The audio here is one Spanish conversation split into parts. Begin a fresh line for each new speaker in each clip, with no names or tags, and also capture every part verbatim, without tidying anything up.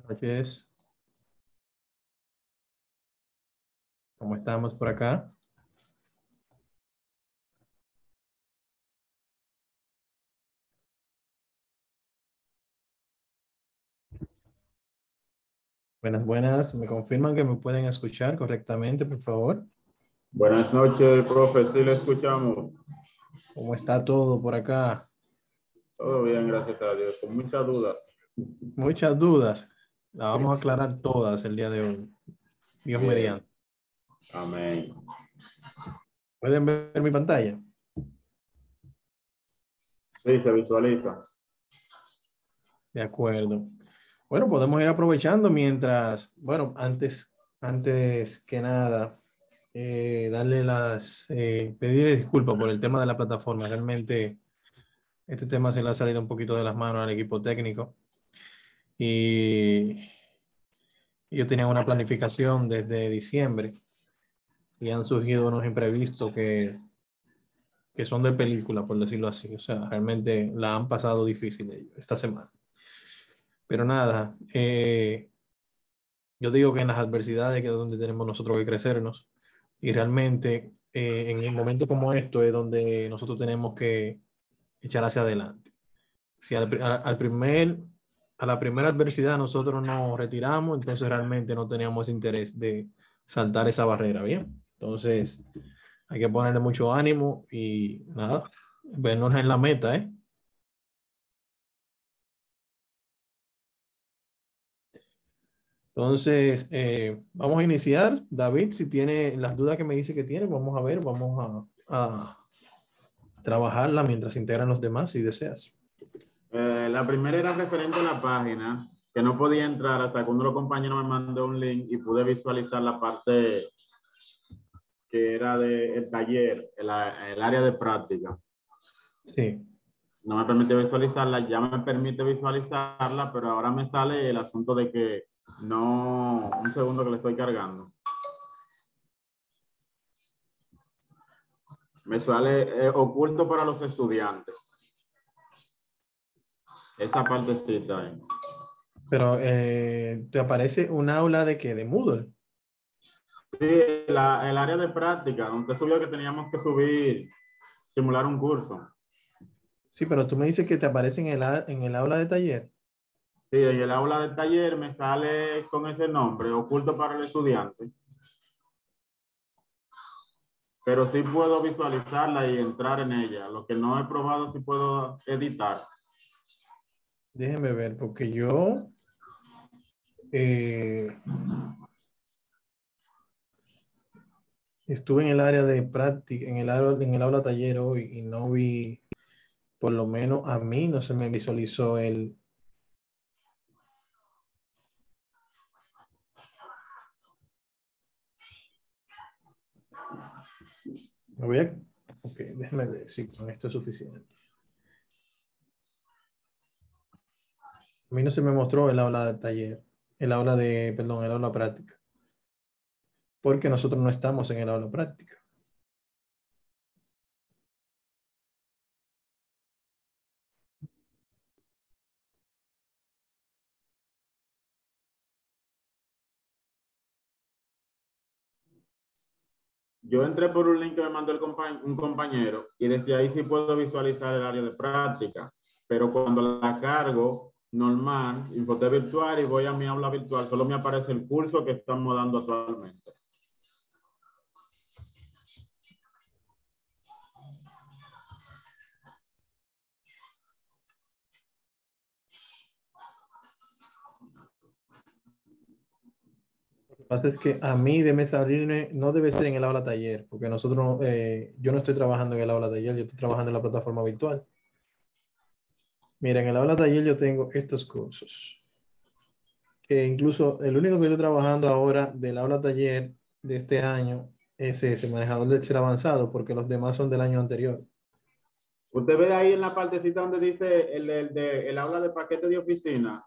Noches, ¿cómo estamos por acá? Buenas, buenas. ¿Me confirman que me pueden escuchar correctamente, por favor?
Buenas noches, profe. Sí, le escuchamos.
¿Cómo está todo por acá?
Todo bien, gracias a Dios. Con muchas dudas.
Muchas dudas. Las vamos a aclarar todas el día de hoy. Dios
Bien.
mediante.
Amén.
¿Pueden ver mi pantalla?
Sí, se visualiza.
De acuerdo. Bueno, podemos ir aprovechando mientras, bueno, antes, antes que nada, eh, darle las, eh, pedirle disculpas por el tema de la plataforma. Realmente este tema se le ha salido un poquito de las manos al equipo técnico y yo tenía una planificación desde diciembre y han surgido unos imprevistos que, que son de película, por decirlo así. O sea, realmente la han pasado difícil ellos esta semana. Pero nada, eh, yo digo que en las adversidades que es donde tenemos nosotros que crecernos y realmente eh, en un momento como esto es donde nosotros tenemos que echar hacia adelante. Si al, al, al primer, a la primera adversidad nosotros nos retiramos, entonces realmente no teníamos interés de saltar esa barrera, ¿bien? Entonces hay que ponerle mucho ánimo y nada, vernos en la meta, ¿eh? Entonces, eh, vamos a iniciar. David, si tiene las dudas que me dice que tiene, vamos a ver, vamos a, a trabajarla mientras integran los demás, si deseas.
Eh, la primera era referente a la página, que no podía entrar hasta que uno de los compañeros me mandó un link y pude visualizar la parte que era del taller, el, el área de práctica.
Sí.
No me permite visualizarla, ya me permite visualizarla, pero ahora me sale el asunto de que no, un segundo que le estoy cargando. Me sale eh, oculto para los estudiantes. Esa partecita ahí.
Pero eh, te aparece un aula de qué, de Moodle.
Sí, la, el área de práctica, donde subió que teníamos que subir, simular un curso.
Sí, pero tú me dices que te aparece en el, en el aula de taller.
Sí, en el aula del taller me sale con ese nombre, oculto para el estudiante. Pero sí puedo visualizarla y entrar en ella. Lo que no he probado, sí puedo editar.
Déjeme ver, porque yo eh, estuve en el área de práctica, en el, aula- en el aula taller hoy y no vi, por lo menos a mí no se me visualizó el... Me voy a... Ok, déjeme ver si con esto es suficiente. A mí no se me mostró el aula de taller, el aula de, perdón, el aula práctica, porque nosotros no estamos en el aula práctica.
Yo entré por un link que me mandó el compa un compañero y desde ahí sí puedo visualizar el área de práctica. Pero cuando la cargo normal, infoté virtual y voy a mi aula virtual, solo me aparece el curso que estamos dando actualmente.
Lo que pasa es que a mí debe salirme, no debe ser en el aula taller, porque nosotros, eh, yo no estoy trabajando en el aula taller, yo estoy trabajando en la plataforma virtual. Mira, en el aula taller yo tengo estos cursos, que incluso el único que estoy trabajando ahora del aula taller de este año es ese, manejador de Excel avanzado, porque los demás son del año anterior.
Usted ve ahí en la partecita donde dice el, el, de, el aula de paquete de oficina.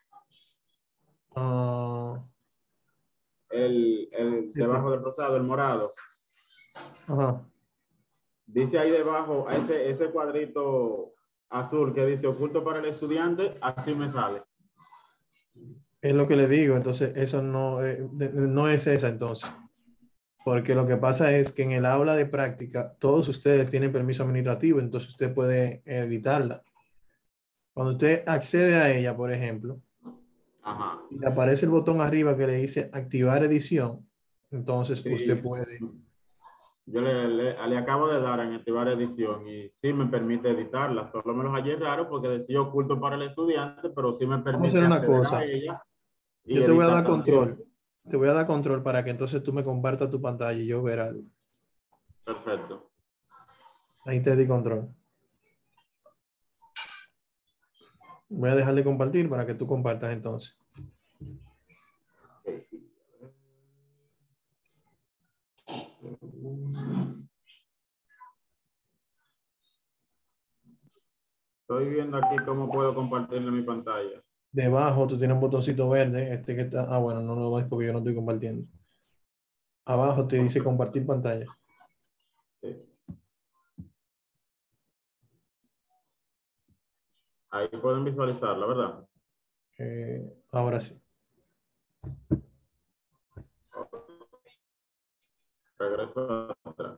Uh,
El, el debajo del rosado, el morado.
Ajá.
Dice ahí debajo, ese, ese cuadrito azul que dice oculto para el estudiante, así me sale.
Es lo que le digo, entonces eso no, eh, de- no es esa entonces. Porque lo que pasa es que en el aula de práctica todos ustedes tienen permiso administrativo, entonces usted puede editarla. Cuando usted accede a ella, por ejemplo,
Ajá.
si le aparece el botón arriba que le dice activar edición, entonces usted
Sí.
puede.
Yo le, le, le acabo de dar en activar edición y sí me permite editarla. Solo me los hallé raro porque decía oculto para el estudiante, pero sí me
Vamos a hacer
permite
una
acceder a
cosa.
ella y
Yo te voy a
editar
dar
también.
control. Te voy a dar control para que entonces tú me compartas tu pantalla y yo ver algo.
Perfecto.
Ahí te di control. Voy a dejar de compartir para que tú compartas entonces.
Estoy viendo aquí cómo puedo compartirle mi pantalla.
Debajo tú tienes un botoncito verde. Este que está. Ah, bueno, no lo ves porque yo no estoy compartiendo. Abajo te dice compartir pantalla.
Sí. Ahí pueden visualizarla, ¿verdad?
Eh, ahora sí.
Regreso atrás.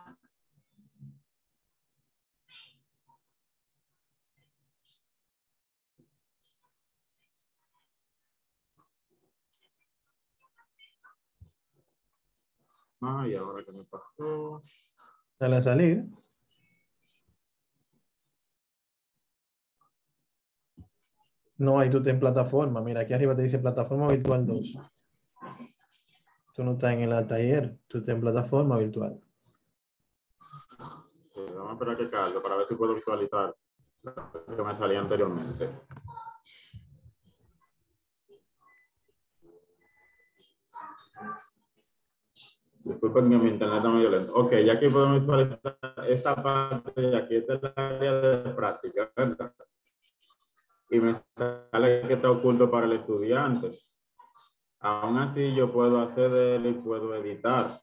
Ah, y ahora que me pasó.
Dale a salir. No, ahí tú estás en plataforma. Mira, aquí arriba te dice plataforma virtual dos. Tú no estás en el taller, tú estás en plataforma virtual.
Sí, vamos a esperar que cargue para ver si puedo visualizar lo que me salía anteriormente. Disculpen que mi internet está medio lento. Ok, ya aquí podemos visualizar esta parte de aquí, esta es la área de práctica, ¿verdad? Y me sale que está oculto para el estudiante. Aún así yo puedo acceder y puedo editar.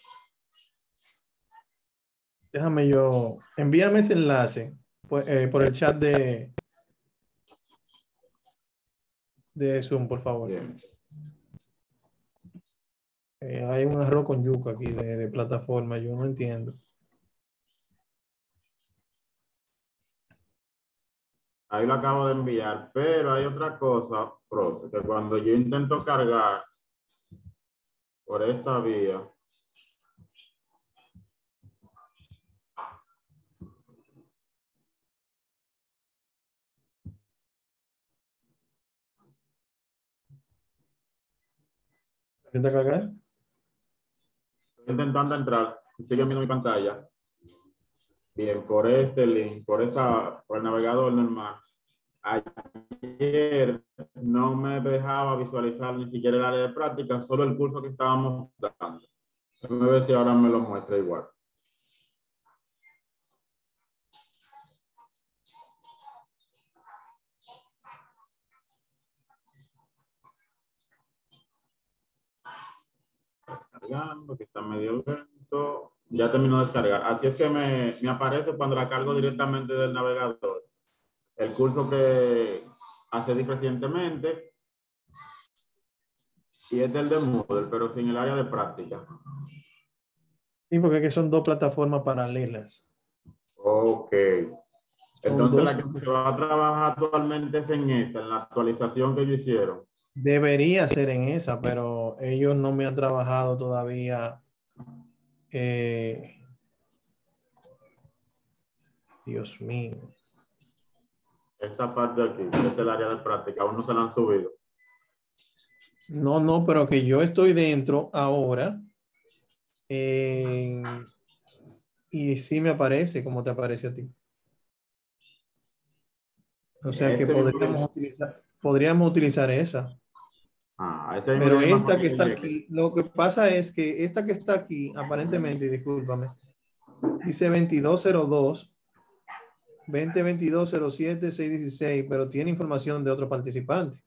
Déjame yo, envíame ese enlace por, eh, por el chat de, de Zoom, por favor.
Bien.
Eh, hay un arroz con yuca aquí de, de plataforma, yo no entiendo.
Ahí lo acabo de enviar, pero hay otra cosa, profe, que cuando yo intento cargar por esta vía,
¿Intenta cargar?
estoy intentando entrar, siguen viendo mi pantalla. Bien, por este link, por, esta, por el navegador normal. Ayer no me dejaba visualizar ni siquiera el área de práctica, solo el curso que estábamos dando. Déjame ver si ahora me lo muestra igual. Cargando, que está medio lento. Ya terminó de descargar. Así es que me, me aparece cuando la cargo directamente del navegador. El curso que accedí recientemente y este es el de Moodle, pero sin el área de práctica.
Sí, porque aquí son dos plataformas paralelas.
Ok.
Son
Entonces
dos.
la que se va a trabajar actualmente es en esta, en la actualización que ellos hicieron.
Debería ser en esa, pero ellos no me han trabajado todavía. Eh, Dios mío.
Esta parte de aquí, que es el área de práctica, aún no se la han subido.
No, no, pero que yo estoy dentro ahora. eh, y sí me aparece como te aparece a ti. O sea que
Ese mismo
podríamos
que,
utilizar, podríamos utilizar esa.
ah, ese mismo que
Pero
me mandó
esta que está
ayer.
aquí, lo que pasa es que esta que está aquí, aparentemente, discúlpame, dice veintidós cero dos, veinte veintidós cero siete seis dieciséis, pero tiene información de otro participante.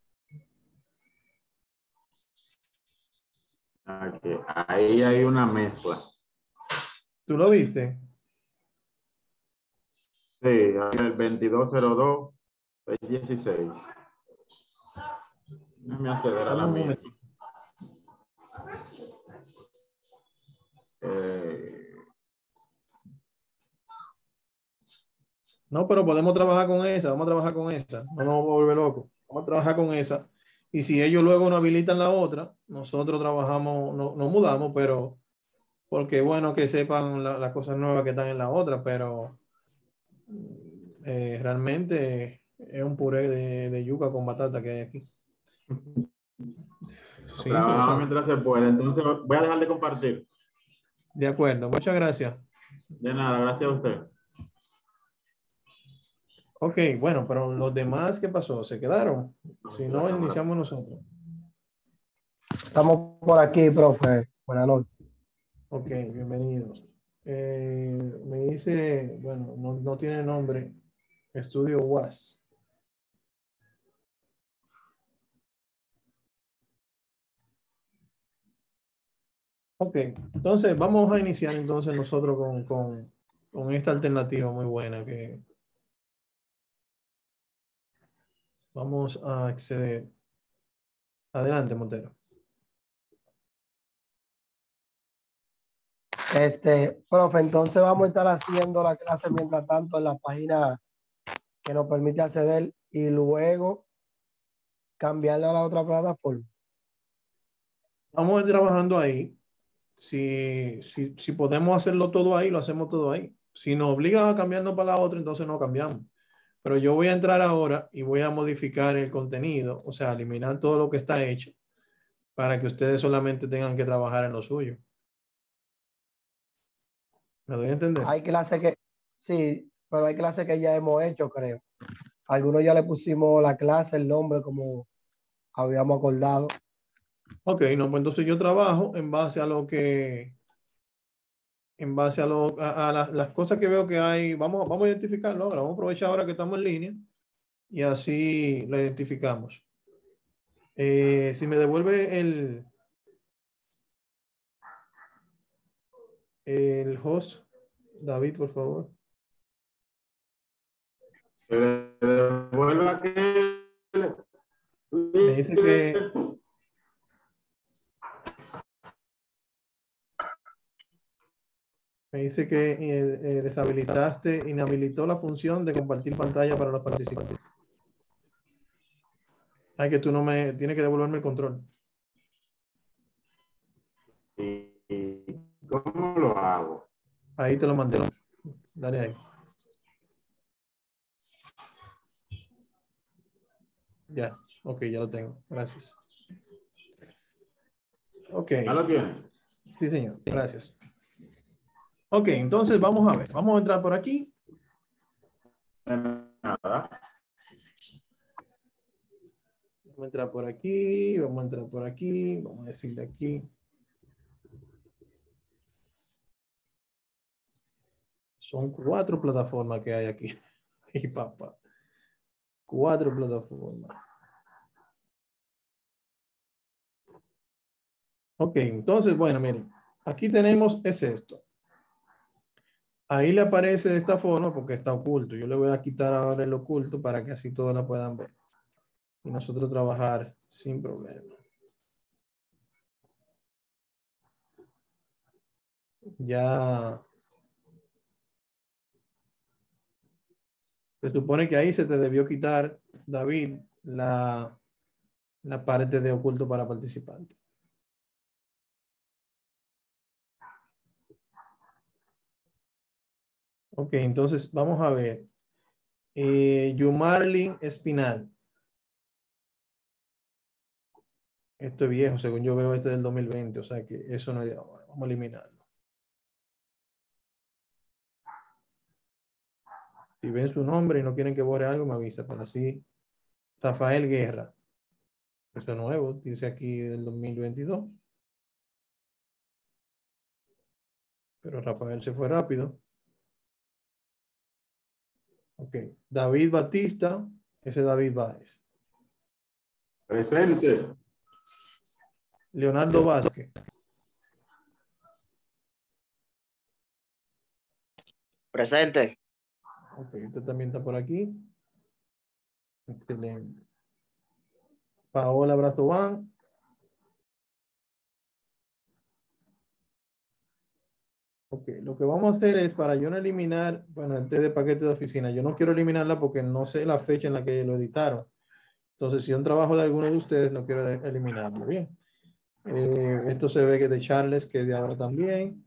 Aquí, ahí hay una mezcla.
¿Tú lo viste?
Sí, el veintidós cero dos, seis dieciséis. Déjame acceder a la
Dame un
mía.
momento.
Eh,
No, pero podemos trabajar con esa, vamos a trabajar con esa, no nos vamos a volver locos, vamos a trabajar con esa. Y si ellos luego no habilitan la otra, nosotros trabajamos, no, nos mudamos, pero porque es bueno que sepan la- las cosas nuevas que están en la otra, pero eh, realmente es un puré de, de yuca con batata que hay aquí. Sí, o
trabajamos
sea,
mientras se puede. Entonces voy a dejar de compartir.
de acuerdo, muchas gracias.
De nada, gracias a usted.
Ok, bueno, pero los demás, ¿qué pasó? ¿Se quedaron? Si
La
no,
cámara.
iniciamos nosotros.
Estamos por aquí, profe. Buenas noches.
Ok, bienvenidos. Eh, me dice, bueno, no, no tiene nombre, Estudio U A S. Ok, entonces vamos a iniciar entonces nosotros con, con, con esta alternativa muy buena que vamos a acceder. Adelante, Montero.
Este, profe, entonces vamos a estar haciendo la clase mientras tanto en la página que nos permite acceder y luego cambiarla a la otra plataforma.
Vamos a ir trabajando ahí. Si, si, si podemos hacerlo todo ahí, lo hacemos todo ahí. Si nos obligan a cambiarnos para la otra, entonces no cambiamos. Pero yo voy a entrar ahora y voy a modificar el contenido, o sea, eliminar todo lo que está hecho para que ustedes solamente tengan que trabajar en lo suyo. ¿Me doy a entender?
Hay clases que, sí, pero hay clases que ya hemos hecho, creo. Algunos ya le pusimos la clase, el nombre, como habíamos acordado.
Ok, no, pues entonces yo trabajo en base a lo que, en base a, lo, a, a las, las cosas que veo que hay. Vamos, vamos a identificarlo ahora. Vamos a aprovechar ahora que estamos en línea y así lo identificamos. Eh, si me devuelve el, el host, David, por favor.
Se devuelve aquel
Me dice que me dice que eh, eh, deshabilitaste, inhabilitó la función de compartir pantalla para los participantes. Ay, que tú no me tienes que devolverme el control.
¿Y cómo lo hago?
Ahí te lo mandé. Dale ahí. Ya, ok, ya lo tengo. Gracias. Ok.
¿Ya lo tiene?
Sí, señor. Gracias. Ok, entonces vamos a ver. Vamos a entrar por aquí.
De nada.
Vamos a entrar por aquí. Vamos a entrar por aquí. Vamos a decirle aquí. Son cuatro plataformas que hay aquí. Y papá. Cuatro plataformas. Ok, entonces, bueno, miren. Aquí tenemos, es esto. Ahí le aparece de esta forma porque está oculto. Yo le voy a quitar ahora el oculto para que así todos la puedan ver. Y nosotros trabajar sin problema. Ya se supone que ahí se te debió quitar, David, la, la parte de oculto para participantes. Ok, entonces vamos a ver. Eh, Yumarlin Espinal. Esto es viejo, según yo veo este del dos mil veinte, o sea que eso no es de ahora. Vamos a eliminarlo. Si ven su nombre y no quieren que borre algo, me avisa, pero así. Rafael Guerra. Eso es nuevo, dice aquí del dos mil veintidós. Pero Rafael se fue rápido. Ok. David Batista, ese es David Báez.
Presente.
Leonardo Vázquez.
Presente.
Ok, usted también está por aquí. Excelente. Paola Bratobán. Ok, lo que vamos a hacer es, para yo no eliminar, bueno, este de paquete de oficina, yo no quiero eliminarla porque no sé la fecha en la que lo editaron. Entonces, si es un trabajo de alguno de ustedes, no quiero de- eliminarlo. Bien. Eh, esto se ve que es de Charles, que es de ahora también.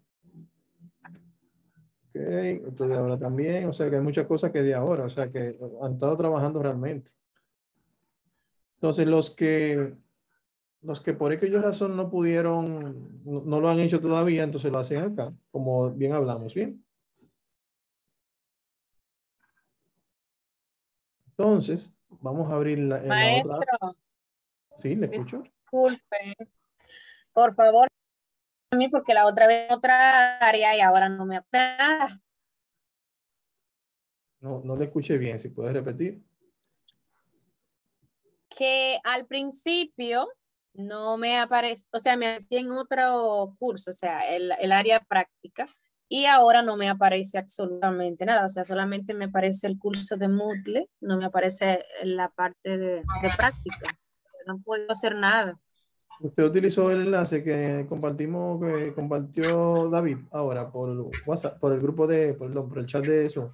Ok, esto de ahora también. O sea, que hay muchas cosas que de ahora. O sea, que han estado trabajando realmente. Entonces, los que, los que por aquella razón no pudieron, no, no lo han hecho todavía, entonces lo hacen acá, como bien hablamos, ¿bien? Entonces, vamos a abrir la, en la otra.
Maestro,
Sí, le escucho.
disculpe, por favor, a mí porque la otra vez otra área y ahora no me nada.
No, no le escuché bien, si puedes repetir.
Que al principio no me aparece, o sea, me hacía en otro curso, o sea, el, el área práctica, y ahora no me aparece absolutamente nada, o sea, solamente me aparece el curso de Moodle, no me aparece la parte de, de práctica, no puedo hacer nada.
Usted utilizó el enlace que compartimos, que compartió David ahora por WhatsApp, por el grupo de, perdón, por el chat de Zoom.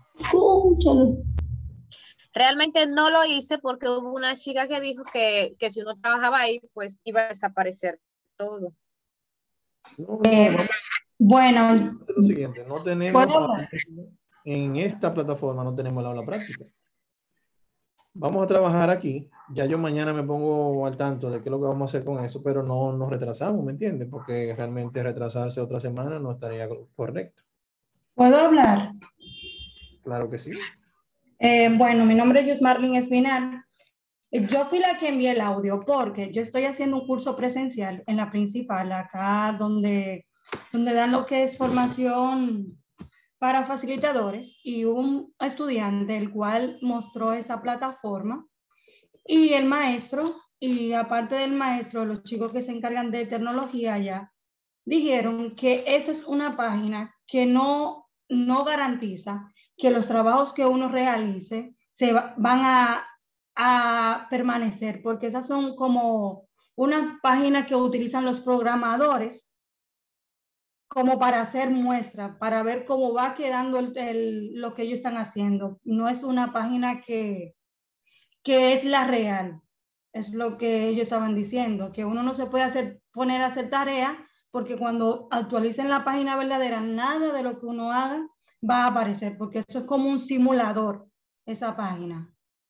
Realmente no lo hice porque hubo una chica que dijo que, que si uno trabajaba ahí, pues iba a desaparecer todo.
No, no, no, vamos
Bueno,
a hacer lo siguiente, no tenemos,
¿puedo
ahora
hablar?
mismo, en esta plataforma no tenemos la aula práctica. Vamos a trabajar aquí, ya yo mañana me pongo al tanto de qué es lo que vamos a hacer con eso, pero no nos retrasamos, ¿me entiendes? Porque realmente retrasarse otra semana no estaría correcto.
¿Puedo hablar?
Claro que sí.
Eh, bueno, mi nombre es Yusmarlin Espinal. Yo fui la que envié el audio porque yo estoy haciendo un curso presencial en la principal, acá donde, donde dan lo que es formación para facilitadores, y hubo un estudiante el cual mostró esa plataforma y el maestro, y aparte del maestro, los chicos que se encargan de tecnología ya dijeron que esa es una página que no, no garantiza que los trabajos que uno realice se va, van a, a permanecer, porque esas son como una página que utilizan los programadores como para hacer muestra, para ver cómo va quedando el, el, lo que ellos están haciendo. No es una página que, que es la real. Es lo que ellos estaban diciendo, que uno no se puede hacer, poner a hacer tarea, porque cuando actualicen la página verdadera, nada de lo que uno haga va a aparecer, porque eso es como un simulador, esa página.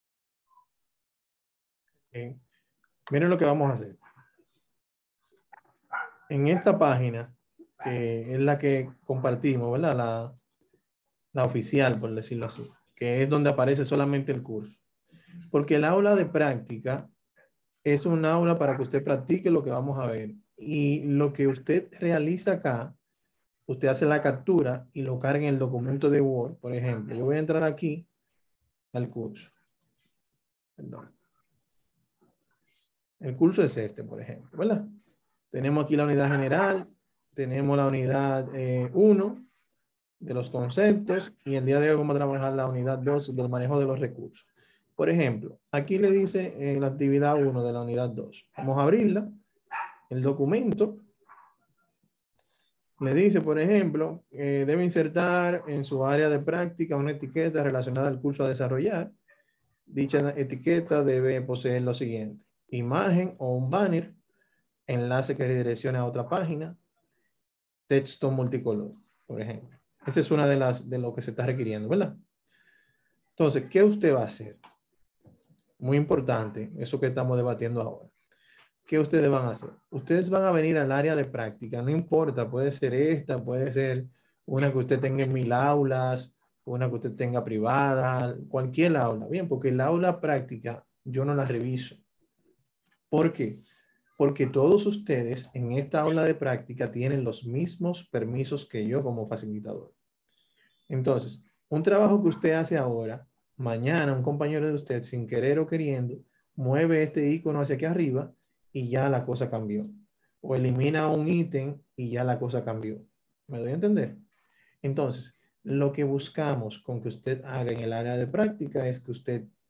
Okay. Miren lo que vamos a hacer. En esta página, que es la que compartimos, ¿verdad? La, la oficial, por decirlo así, que es donde aparece solamente el curso. Porque el aula de práctica es un aula para que usted practique lo que vamos a ver. Y lo que usted realiza acá, usted hace la captura y lo carga en el documento de Word. Por ejemplo, yo voy a entrar aquí al curso. Perdón. El curso es este, por ejemplo, ¿verdad? Tenemos aquí la unidad general, tenemos la unidad uno eh, de los conceptos, y el día de hoy vamos a trabajar la unidad dos del manejo de los recursos. Por ejemplo, aquí le dice en la actividad uno de la unidad dos. Vamos a abrirla. El documento le dice, por ejemplo, eh, debe insertar en su área de práctica una etiqueta relacionada al curso a desarrollar. Dicha etiqueta debe poseer lo siguiente: imagen o un banner, enlace que redireccione a otra página, texto multicolor, por ejemplo. Esa es una de las de lo que se está requiriendo, ¿verdad? Entonces, ¿qué usted va a hacer? Muy importante, eso que estamos debatiendo ahora. ¿Qué ustedes van a hacer? Ustedes van a venir al área de práctica, no importa, puede ser esta, puede ser una que usted tenga en mil aulas, una que usted tenga privada, cualquier aula. Bien, porque la aula práctica yo no la reviso. ¿Por qué? Porque todos ustedes en esta aula de práctica tienen los mismos permisos que yo como facilitador. Entonces, un trabajo que usted hace ahora, mañana un compañero de usted, sin querer o queriendo, mueve este icono hacia aquí arriba y ya la cosa cambió. O elimina un ítem y ya la cosa cambió. ¿Me doy a entender? Entonces, lo que buscamos con que usted haga en el área de práctica es que usted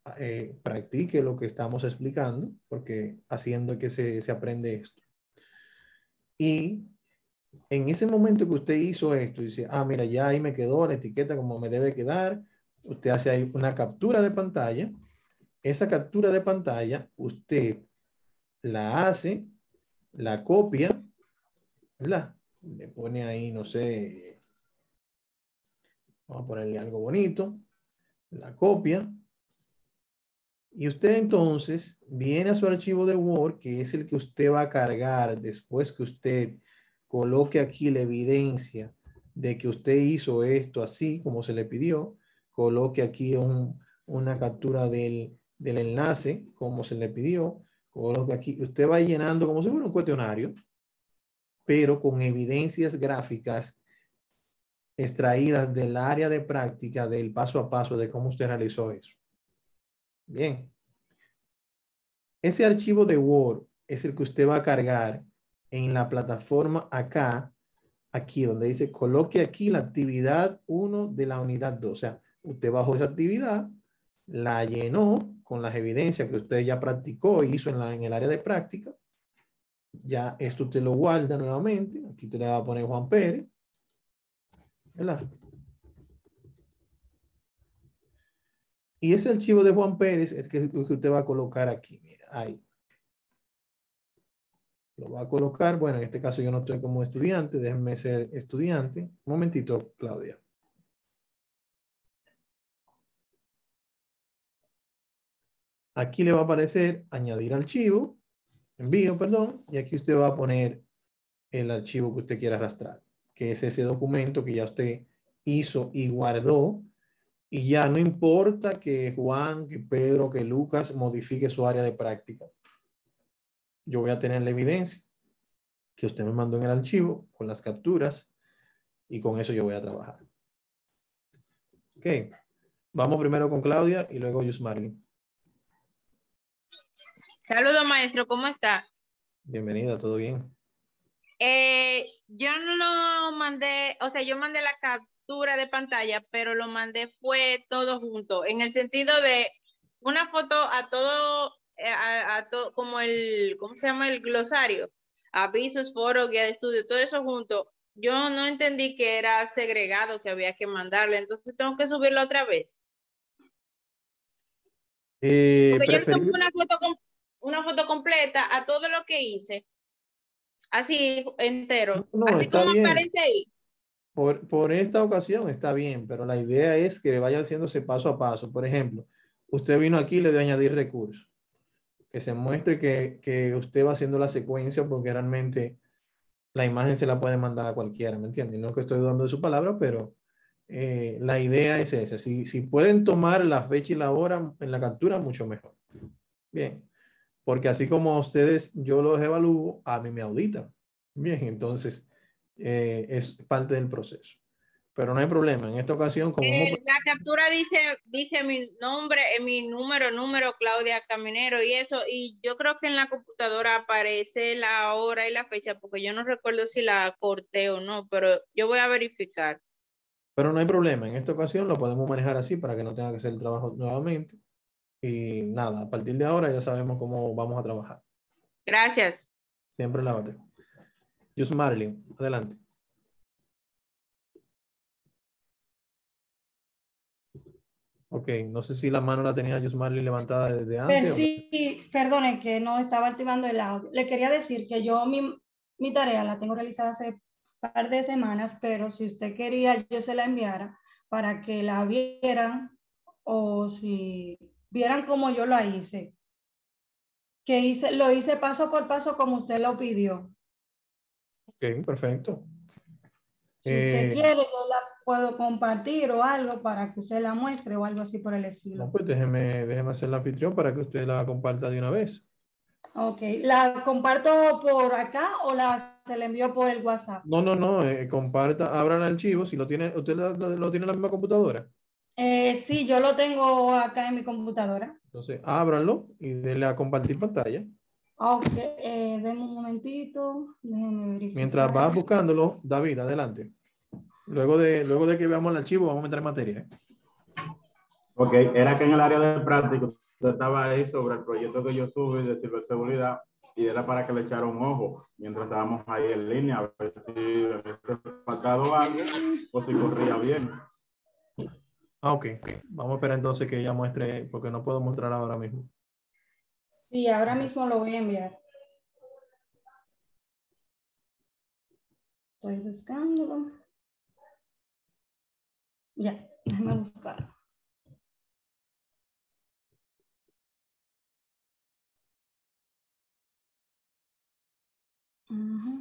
eh, practique lo que estamos explicando, porque haciendo que se, se aprende esto. Y en ese momento que usted hizo esto, dice, ah, mira, ya ahí me quedó la etiqueta como me debe quedar. Usted hace ahí una captura de pantalla. Esa captura de pantalla, usted la hace, la copia, ¿verdad? Le pone ahí, no sé, vamos a ponerle algo bonito, la copia. Y usted entonces viene a su archivo de Word, que es el que usted va a cargar después que usted coloque aquí la evidencia de que usted hizo esto así como se le pidió. Coloque aquí un, una captura del, del enlace como se le pidió. Coloque aquí. Usted va llenando como si fuera un cuestionario, pero con evidencias gráficas extraídas del área de práctica del paso a paso de cómo usted realizó eso. Bien. Ese archivo de Word es el que usted va a cargar en la plataforma acá, aquí donde dice coloque aquí la actividad uno de la unidad dos. O sea, usted bajó esa actividad, la llenó con las evidencias que usted ya practicó y hizo en, la, en el área de práctica. Ya esto usted lo guarda nuevamente. Aquí usted le va a poner Juan Pérez, ¿verdad? Y ese archivo de Juan Pérez es el que, el que usted va a colocar aquí. Mira, ahí. Lo va a colocar. Bueno, en este caso yo no estoy como estudiante. Déjenme ser estudiante. Un momentito, Claudia. Aquí le va a aparecer añadir archivo, envío, perdón. Y aquí usted va a poner el archivo que usted quiera arrastrar, que es ese documento que ya usted hizo y guardó. Y ya no importa que Juan, que Pedro, que Lucas modifique su área de práctica. Yo voy a tener la evidencia que usted me mandó en el archivo con las capturas y con eso yo voy a trabajar. Ok. Vamos primero con Claudia y luego Yusmarly.
Saludos, maestro, ¿cómo está?
Bienvenida, ¿todo bien?
Eh, yo no mandé, o sea, yo mandé la captura de pantalla, pero lo mandé fue todo junto, en el sentido de una foto a todo, a, a todo, como el, ¿cómo se llama? El glosario, avisos, foros, guía de estudio, todo eso junto. Yo no entendí que era segregado, que había que mandarle, entonces tengo que subirlo otra vez.
Eh,
Porque yo le
preferir...
tomé una foto, una foto completa a todo lo que hice. Así, entero.
No,
Así
está
como
bien.
aparece ahí.
Por, por esta ocasión está bien, pero la idea es que vaya haciéndose paso a paso. Por ejemplo, usted vino aquí y le dio añadir recursos. Que se muestre que, que usted va haciendo la secuencia porque realmente la imagen se la puede mandar a cualquiera, ¿me entiende? No que estoy dudando de su palabra, pero eh, la idea es esa. Si, si pueden tomar la fecha y la hora en la captura, mucho mejor. Bien. Porque así como ustedes, yo los evalúo, a mí me auditan. Bien, entonces eh, es parte del proceso. Pero no hay problema. En esta ocasión, como...
Eh,
hemos...
la captura dice, dice mi nombre, eh, mi número, número, Claudia Caminero y eso. Y yo creo que en la computadora aparece la hora y la fecha, porque yo no recuerdo si la corté o no, pero yo voy a verificar.
Pero no hay problema. En esta ocasión lo podemos manejar así para que no tenga que hacer el trabajo nuevamente. Y nada, a partir de ahora ya sabemos cómo vamos a trabajar.
Gracias.
Siempre la orden. Yusmarly, adelante. Ok, no sé si la mano la tenía Yusmarly levantada desde antes.
Pero sí, perdone que no estaba activando el audio. Le quería decir que yo mi, mi tarea la tengo realizada hace un par de semanas, pero si usted quería, yo se la enviara para que la vieran o si vieran como yo la hice. Que hice, lo hice paso por paso como usted lo pidió.
Ok, perfecto.
Si
Eh,
usted quiere, yo la puedo compartir o algo para que usted la muestre o algo así por el estilo.
no, pues déjeme, déjeme hacer la anfitrión para que usted la comparta de una vez.
Ok, ¿la comparto por acá o la, se la envío por el WhatsApp?
No, no, no, eh, comparta, abran el archivo. Si lo tiene, ¿usted lo, lo tiene en la misma computadora?
Eh, sí, yo lo tengo acá en mi computadora.
Entonces, ábranlo y denle a compartir pantalla.
Ok, eh, denme un momentito, déjenme verificar.
Mientras vas buscándolo, David, adelante. Luego de, luego de que veamos el archivo, vamos a entrar en materia. ¿eh?
Ok, era que en el área de práctica usted estaba ahí sobre el proyecto que yo subí de ciberseguridad y era para que le echara un ojo mientras estábamos ahí en línea, a ver si había faltado algo o si corría bien.
Ah, ok. Vamos a esperar entonces que ella muestre, porque no puedo mostrar ahora mismo.
Sí, ahora mismo lo voy a enviar. Estoy buscándolo. Ya, déjame buscarlo. Ujú.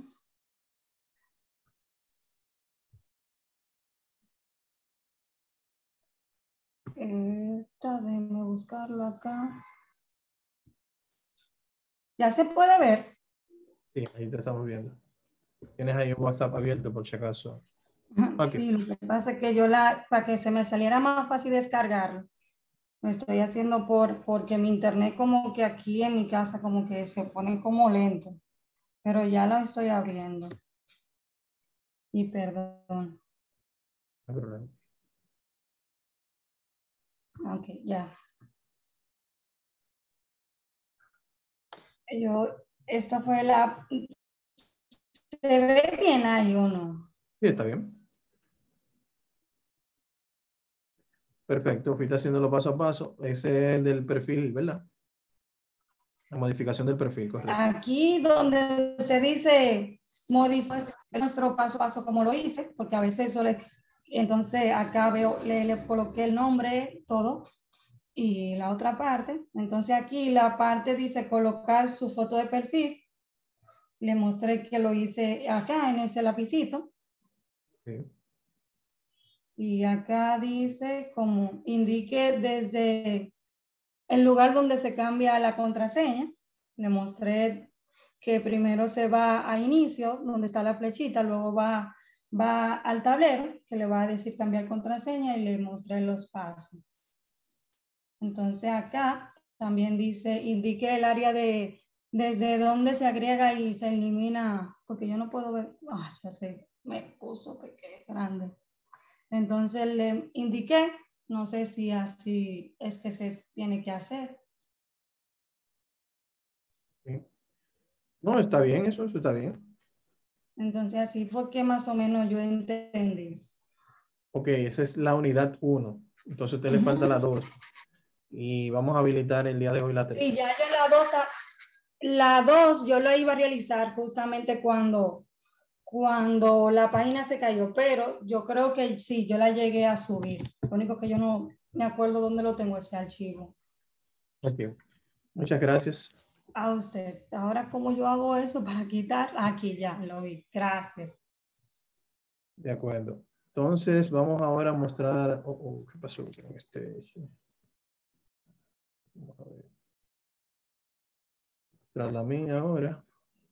Esta, déjame buscarlo acá. ¿Ya se puede ver?
Sí, ahí te estamos viendo. Tienes ahí un WhatsApp abierto por si acaso. Ok.
Sí, lo que pasa es que yo la, para que se me saliera más fácil descargarlo, lo estoy haciendo por, porque mi internet como que aquí en mi casa como que se pone como lento, pero ya lo estoy abriendo. Y perdón.
No hay problema.
Ok, ya. Yo, esta fue la... ¿Se ve bien ahí o no?
Sí, está bien. Perfecto, fuiste haciéndolo paso a paso. Ese es el del perfil, ¿verdad? La modificación del perfil, correcto.
Aquí donde se dice modificar nuestro paso a paso como lo hice, porque a veces eso le... Entonces acá veo, le, le coloqué el nombre, todo, y la otra parte. Entonces aquí la parte dice colocar su foto de perfil. Le mostré que lo hice acá en ese lapicito.
Sí.
Y acá dice como indique desde el lugar donde se cambia la contraseña. Le mostré que primero se va a inicio, donde está la flechita, luego va, va al tablero, que le va a decir cambiar contraseña y le mostré los pasos. Entonces acá también dice, indique el área de desde donde se agrega y se elimina, porque yo no puedo ver, ah, ya sé, me puso pequeño, grande. Entonces le indiqué, no sé si así es que se tiene que hacer.
Sí. No, está bien, eso, eso está bien.
Entonces así fue que más o menos yo entendí.
Ok, esa es la unidad uno. Entonces a usted le falta la dos. Y vamos a habilitar el día de hoy la tres.
Sí, ya yo la dos, la dos yo la iba a realizar justamente cuando, cuando la página se cayó, pero yo creo que sí, yo la llegué a subir. Lo único que yo no me acuerdo dónde lo tengo ese archivo.
Ok, muchas gracias.
A usted. Ahora, ¿cómo yo hago eso para quitar? Aquí ya lo vi. Gracias.
De acuerdo. Entonces vamos ahora a mostrar. Oh, oh, ¿qué pasó con este? Vamos a ver. Mostrar la mía ahora.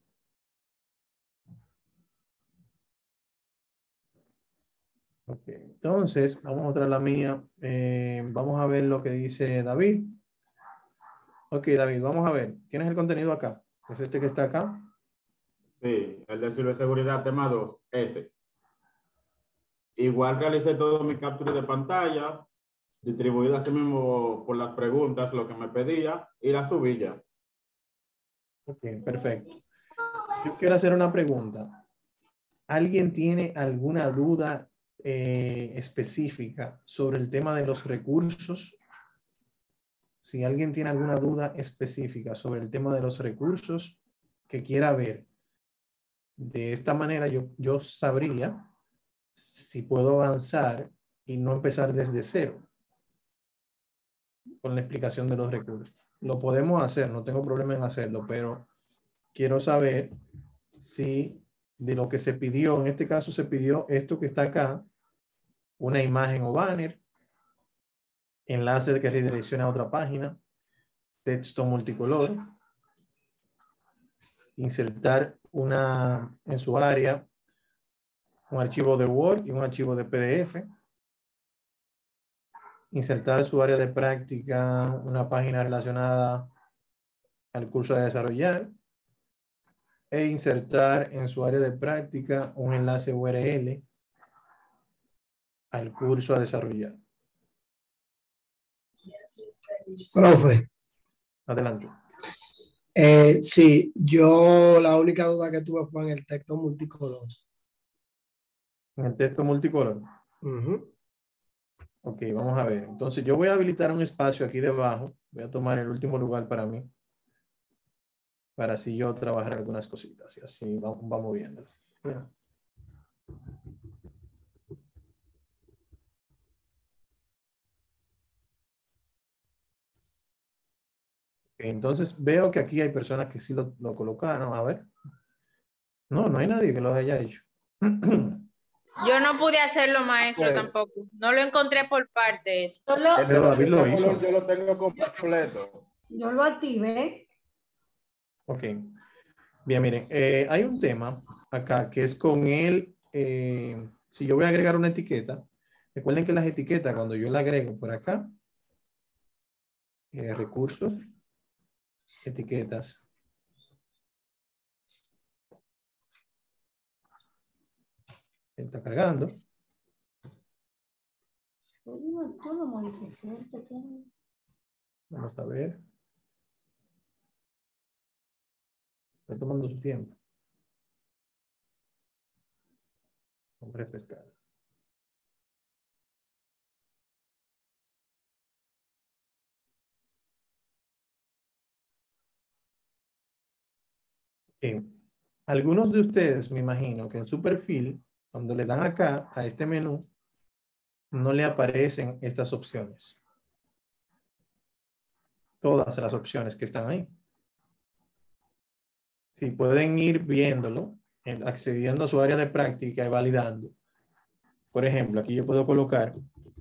Ok, entonces vamos a mostrar la mía. Eh, vamos a ver lo que dice David. Ok, David, vamos a ver. ¿Tienes el contenido acá? ¿Es este que está acá?
Sí, el de ciberseguridad tema dos, ese. Igual realicé todo mi captura de pantalla, distribuida así mismo por las preguntas, lo que me pedía, y la subí ya.
Ok, perfecto. Yo quiero hacer una pregunta. ¿Alguien tiene alguna duda eh, específica sobre el tema de los recursos? Si alguien tiene alguna duda específica sobre el tema de los recursos que quiera ver, de esta manera yo, yo sabría si puedo avanzar y no empezar desde cero con la explicación de los recursos. Lo podemos hacer, no tengo problema en hacerlo, pero quiero saber si de lo que se pidió, en este caso se pidió esto que está acá, una imagen o banner, enlace que redirecciona a otra página, texto multicolor, insertar una en su área un archivo de Word y un archivo de P D F, insertar su área de práctica una página relacionada al curso a desarrollar e insertar en su área de práctica un enlace U R L al curso a desarrollar.
Profe,
Adelante.
eh, sí, yo la única duda que tuve fue en el texto multicolor.
En el texto multicolor.
Ujú.
Ok, vamos a ver. Entonces yo voy a habilitar un espacio aquí debajo. Voy a tomar el último lugar para mí. Para así yo trabajar algunas cositas. Y así vamos, vamos viendo. Bien. Entonces veo que aquí hay personas que sí lo, lo colocaron. A ver. No, no hay nadie que lo haya hecho.
Yo no pude hacerlo, maestro,
Sí.
tampoco. No lo encontré por partes.
Yo lo,
El de
Pero
la
David lo
pista
hizo.
color yo lo tengo completo.
yo lo activé.
Ok. Bien, miren. eh, hay un tema acá que es con el... eh, si yo voy a agregar una etiqueta, recuerden que las etiquetas, cuando yo la agrego por acá, eh, recursos, etiquetas. Está cargando.
Tú lo modificaste.
Vamos a ver. Está tomando su tiempo. Vamos a refrescar. Ok. Algunos de ustedes, me imagino, que en su perfil, cuando le dan acá a este menú, no le aparecen estas opciones. Todas las opciones que están ahí. Si pueden ir viéndolo, en- accediendo a su área de práctica y validando. Por ejemplo, aquí yo puedo colocar,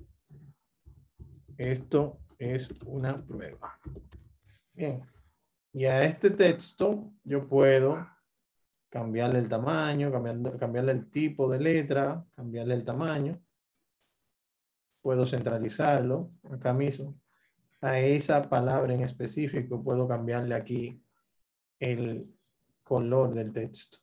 esto es una prueba. Bien. Y a este texto yo puedo cambiarle el tamaño, cambiarle, cambiarle el tipo de letra, cambiarle el tamaño. Puedo centralizarlo acá mismo. A esa palabra en específico puedo cambiarle aquí el color del texto.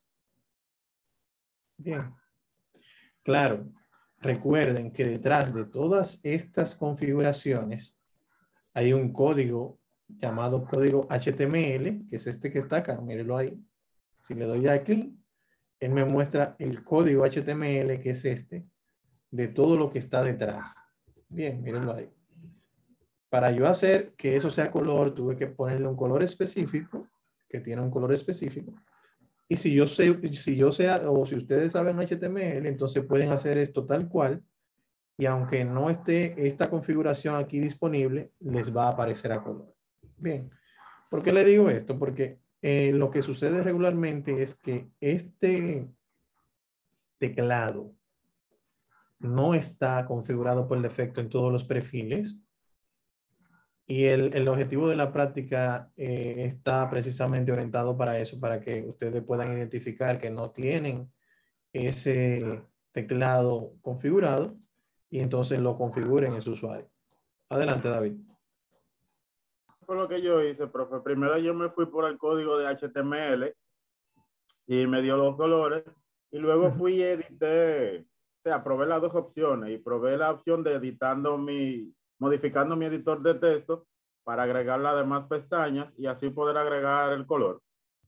Bien. Claro, recuerden que detrás de todas estas configuraciones hay un código llamado código H T M L, que es este que está acá, mírenlo ahí. Si le doy a clic, él me muestra el código H T M L, que es este, de todo lo que está detrás. Bien, mírenlo ahí. Para yo hacer que eso sea color, tuve que ponerle un color específico, que tiene un color específico. Y si yo sé, si yo sé, o si ustedes saben H T M L, entonces pueden hacer esto tal cual. Y aunque no esté esta configuración aquí disponible, les va a aparecer a color. Bien. ¿Por qué le digo esto? Porque eh, lo que sucede regularmente es que este teclado no está configurado por defecto en todos los perfiles. Y el, el objetivo de la práctica eh, está precisamente orientado para eso, para que ustedes puedan identificar que no tienen ese teclado configurado y entonces lo configuren en su usuario. Adelante, David.
Fue lo que yo hice, profe. Primero yo me fui por el código de H T M L y me dio los colores. Y luego fui y edité, o sea, probé las dos opciones y probé la opción de editando mi, modificando mi editor de texto para agregar las demás pestañas y así poder agregar el color.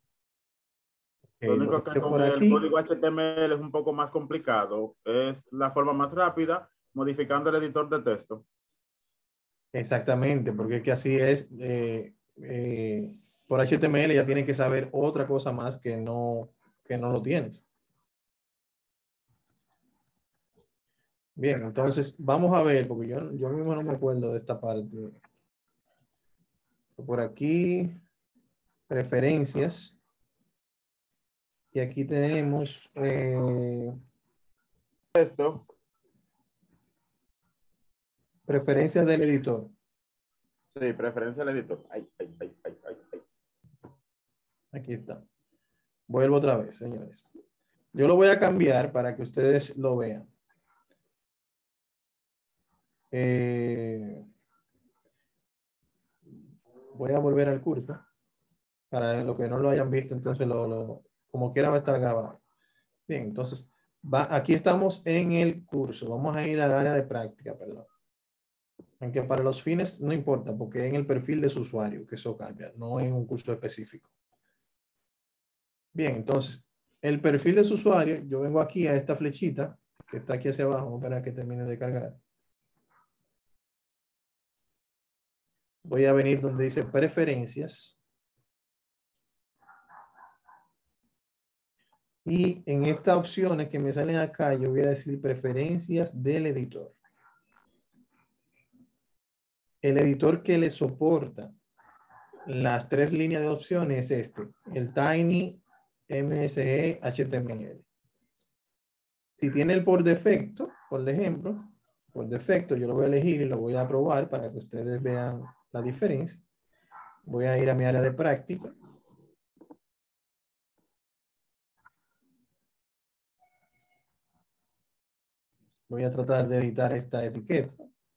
Lo
Eh, lo
único que
que
con
por
el
aquí,
código H T M L es un poco más complicado. Es la forma más rápida modificando el editor de texto.
exactamente, porque es que así es, eh, eh, por H T M L ya tienes que saber otra cosa más que no, que no lo tienes. Bien, entonces vamos a ver, porque yo, yo mismo no me acuerdo de esta parte. Por aquí, preferencias. Y aquí tenemos eh,
Esto,
preferencias del editor.
sí, preferencia del editor. Ay, ay, ay, ay, ay, ay.
Aquí está. Vuelvo otra vez, señores. Yo lo voy a cambiar para que ustedes lo vean. Eh, voy a volver al curso. Para los que no lo hayan visto, entonces lo, lo, como quiera va a estar grabado. Bien, entonces va, aquí estamos en el curso. Vamos a ir al área de práctica, perdón. Aunque para los fines no importa, porque es en el perfil de su usuario que eso cambia, no en un curso específico. Bien, entonces, el perfil de su usuario, yo vengo aquí a esta flechita que está aquí hacia abajo, para que termine de cargar. Voy a venir donde dice preferencias. Y en estas opciones que me salen acá, yo voy a decir preferencias del editor. El editor que le soporta las tres líneas de opciones es este, el Tiny, M S E, H T M L. Si tiene el por defecto, por ejemplo, por defecto yo lo voy a elegir y lo voy a probar para que ustedes vean la diferencia. Voy a ir a mi área de práctica. Voy a tratar de editar esta etiqueta.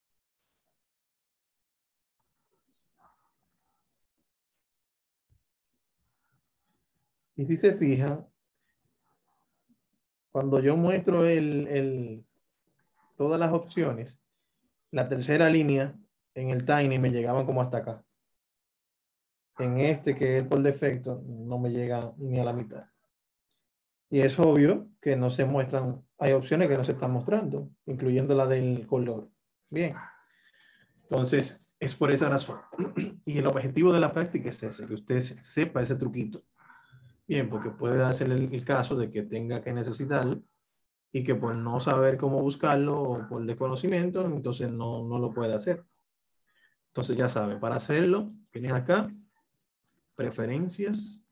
Y si se fijan, cuando yo muestro el, el, todas las opciones, la tercera línea en el Tiny me llegaba como hasta acá. En este, que es por defecto, no me llega ni a la mitad. Y es obvio que no se muestran, hay opciones que no se están mostrando, incluyendo la del color. Bien. Entonces, es por esa razón. Y el objetivo de la práctica es ese, que usted sepa ese truquito. Bien, porque puede darse el, el caso de que tenga que necesitarlo y que por no saber cómo buscarlo o por desconocimiento, entonces no, no lo puede hacer. Entonces ya sabe, para hacerlo, vienen acá, preferencias,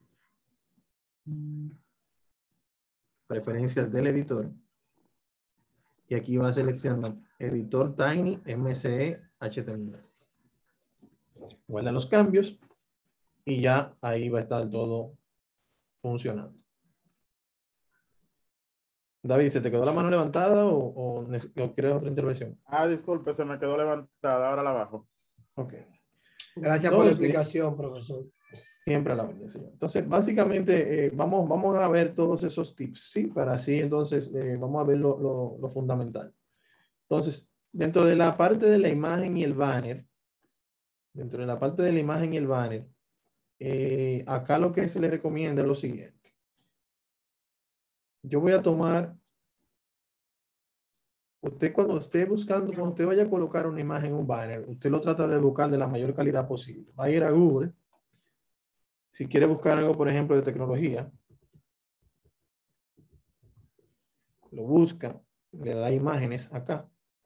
preferencias del editor. Y aquí va a seleccionar editor Tiny, M S E, H T M L. Guarda los cambios y ya ahí va a estar todo funcionando. David, ¿se te quedó la mano levantada o, o, o quieres otra intervención?
Ah, disculpe, se me quedó levantada, ahora la bajo.
Ok.
Gracias por la explicación, profesor.
Siempre a la orden, señor. Entonces, básicamente, eh, vamos, vamos a ver todos esos tips, ¿sí? Para así, entonces, eh, vamos a ver lo, lo, lo fundamental. Entonces, dentro de la parte de la imagen y el banner, dentro de la parte de la imagen y el banner, eh, acá lo que se le recomienda es lo siguiente. Yo voy a tomar, usted cuando esté buscando, cuando usted vaya a colocar una imagen, un banner, usted lo trata de buscar de la mayor calidad posible. Va a ir a Google. Si quiere buscar algo, por ejemplo, de tecnología, lo busca, le da imágenes acá.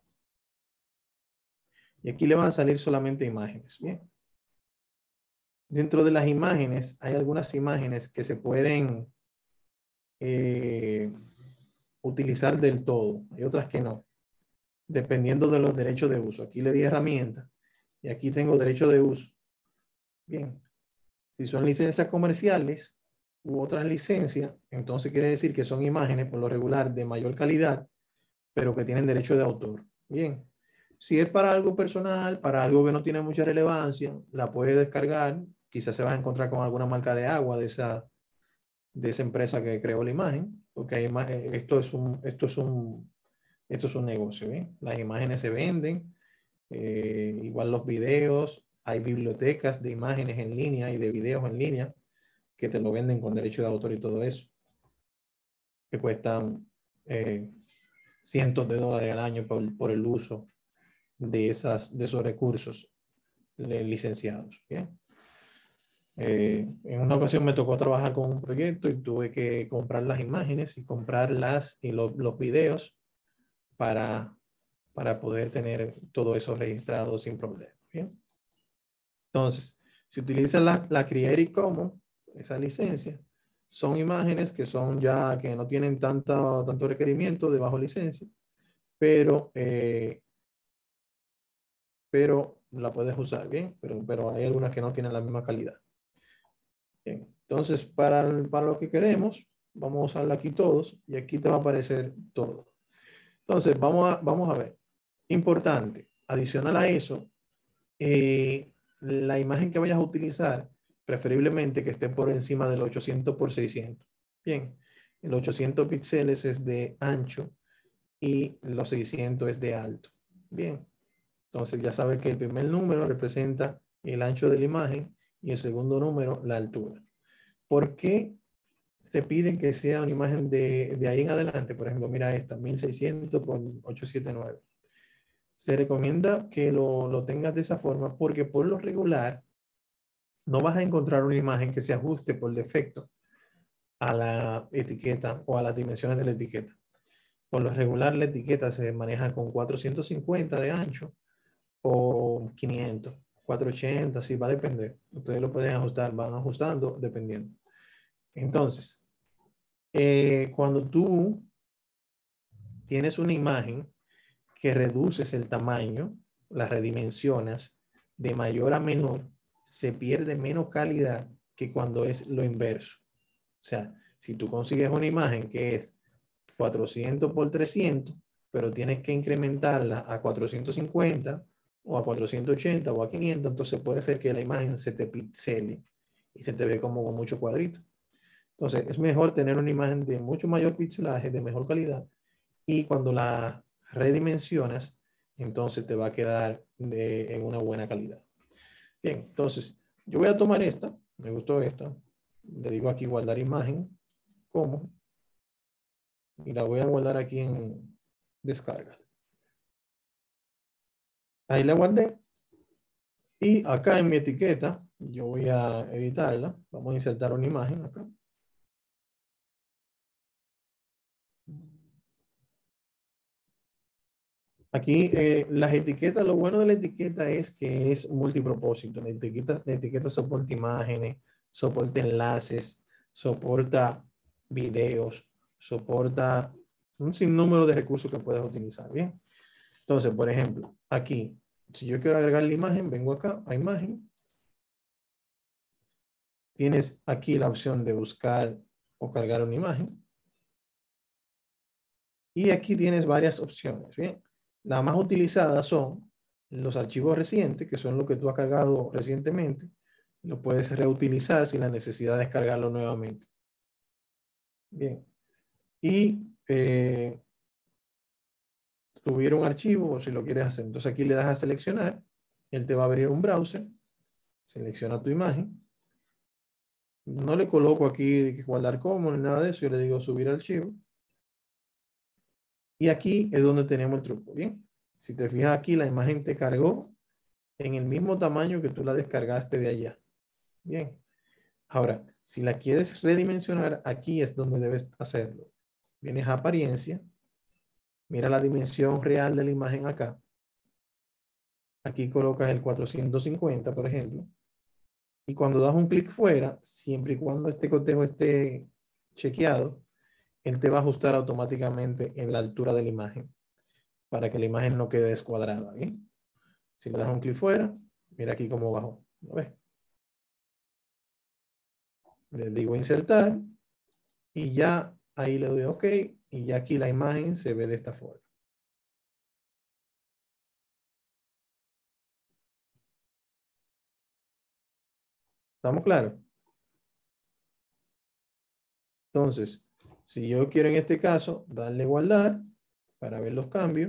Y aquí le van a salir solamente imágenes. Bien. Dentro de las imágenes, hay algunas imágenes que se pueden eh, utilizar del todo. Hay otras que no, dependiendo de los derechos de uso. Aquí le di herramienta y aquí tengo derecho de uso. Bien. Si son licencias comerciales u otras licencias, entonces quiere decir que son imágenes por lo regular de mayor calidad, pero que tienen derecho de autor. Bien. Si es para algo personal, para algo que no tiene mucha relevancia, la puede descargar. Quizás se va a encontrar con alguna marca de agua de esa, de esa empresa que creó la imagen, porque hay ima- esto, es un, esto, es un, esto es un negocio. ¿Bien? Las imágenes se venden, eh, igual los videos. Hay bibliotecas de imágenes en línea y de videos en línea que te lo venden con derecho de autor y todo eso, que cuestan eh, cientos de dólares al año por, por el uso de, esas, de esos recursos licenciados. ¿Bien? Eh, en una ocasión me tocó trabajar con un proyecto y tuve que comprar las imágenes y comprar las, y lo, los videos para, para poder tener todo eso registrado sin problema. ¿Bien? Entonces, si utilizan la, la Creative Commons, esa licencia, son imágenes que son ya, que no tienen tanta, tanto requerimiento de bajo licencia, pero, eh, pero la puedes usar, ¿bien? Pero, pero hay algunas que no tienen la misma calidad. Bien. Entonces, para, para lo que queremos, vamos a usarla aquí todos y aquí te va a aparecer todo. Entonces, vamos a, vamos a ver. Importante, adicional a eso, eh, la imagen que vayas a utilizar, preferiblemente que esté por encima del ochocientos por seiscientos. Bien, el ochocientos píxeles es de ancho y los seiscientos es de alto. Bien, Entonces ya sabes que el primer número representa el ancho de la imagen y el segundo número la altura. ¿Por qué se pide que sea una imagen de, de ahí en adelante? Por ejemplo, mira esta, mil seiscientos por ochocientos setenta y nueve. Se recomienda que lo, lo tengas de esa forma porque por lo regular no vas a encontrar una imagen que se ajuste por defecto a la etiqueta o a las dimensiones de la etiqueta. Por lo regular la etiqueta se maneja con cuatrocientos cincuenta de ancho o quinientos, cuatrocientos ochenta, sí, va a depender. Ustedes lo pueden ajustar, van ajustando dependiendo. Entonces, eh, cuando tú tienes una imagen que reduces el tamaño, la redimensionas de mayor a menor, se pierde menos calidad que cuando es lo inverso. O sea, si tú consigues una imagen que es cuatrocientos por trescientos, pero tienes que incrementarla a cuatrocientos cincuenta o a cuatrocientos ochenta o a quinientos, entonces puede ser que la imagen se te pixele y se te ve como con muchos cuadritos. Entonces es mejor tener una imagen de mucho mayor pixelaje, de mejor calidad, y cuando la redimensionas, entonces te va a quedar de, en una buena calidad. Bien, entonces yo voy a tomar esta, me gustó esta, le digo aquí guardar imagen, como, y la voy a guardar aquí en descarga. Ahí la guardé. Y acá en mi etiqueta, yo voy a editarla. Vamos a insertar una imagen acá. Aquí eh, las etiquetas, lo bueno de la etiqueta es que es multipropósito. La etiqueta, la etiqueta soporta imágenes, soporta enlaces, soporta videos, soporta un sinnúmero de recursos que puedes utilizar. Bien. Entonces, por ejemplo, aquí, si yo quiero agregar la imagen, vengo acá a imagen. Tienes aquí la opción de buscar o cargar una imagen. Y aquí tienes varias opciones. Bien. Las más utilizadas son los archivos recientes, que son los que tú has cargado recientemente. Lo puedes reutilizar sin la necesidad de descargarlo nuevamente. Bien. Y eh, subir un archivo o si lo quieres hacer. Entonces aquí le das a seleccionar. Él te va a abrir un browser. Selecciona tu imagen. No le coloco aquí guardar como ni nada de eso. Yo le digo subir archivo. Y aquí es donde tenemos el truco. Bien. Si te fijas aquí, la imagen te cargó en el mismo tamaño que tú la descargaste de allá. Bien. Ahora, si la quieres redimensionar, aquí es donde debes hacerlo. Vienes a apariencia. Mira la dimensión real de la imagen acá. Aquí colocas el cuatrocientos cincuenta, por ejemplo. Y cuando das un clic fuera, siempre y cuando este cotejo esté chequeado, él te va a ajustar automáticamente en la altura de la imagen para que la imagen no quede descuadrada. ¿Bien? Si le das un clic fuera, mira aquí cómo bajó. ¿Lo ves? Le digo insertar y ya ahí le doy OK y ya aquí la imagen se ve de esta forma. ¿Estamos claros? Entonces, si yo quiero en este caso darle guardar para ver los cambios.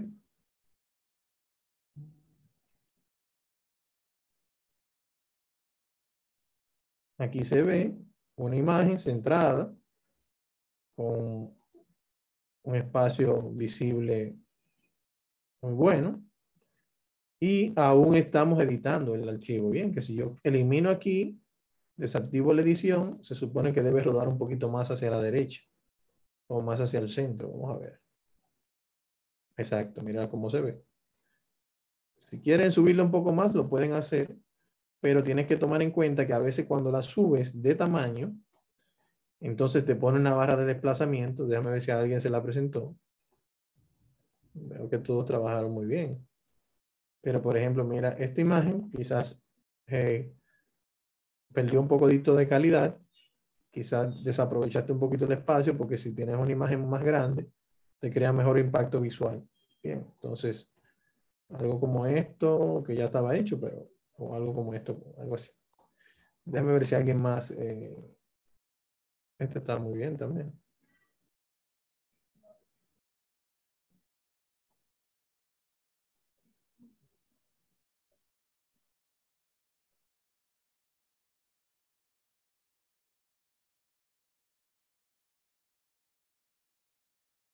Aquí se ve una imagen centrada con un espacio visible muy bueno. Y aún estamos editando el archivo. Bien, que si yo elimino aquí, desactivo la edición, se supone que debe rodar un poquito más hacia la derecha o más hacia el centro. Vamos a ver. Exacto, mira cómo se ve. Si quieren subirlo un poco más, lo pueden hacer, pero tienes que tomar en cuenta que a veces cuando la subes de tamaño, entonces te pone una barra de desplazamiento. Déjame ver si a alguien se la presentó. Veo que todos trabajaron muy bien. Pero, por ejemplo, mira, esta imagen quizás eh, perdió un poquito de calidad. Quizás desaprovechaste un poquito el espacio porque si tienes una imagen más grande, te crea mejor impacto visual. Bien, entonces, algo como esto, que ya estaba hecho, pero, o algo como esto, algo así. Déjame ver si alguien más... Eh, este está muy bien también.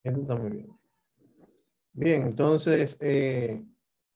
Esto está muy bien. Bien, entonces, eh,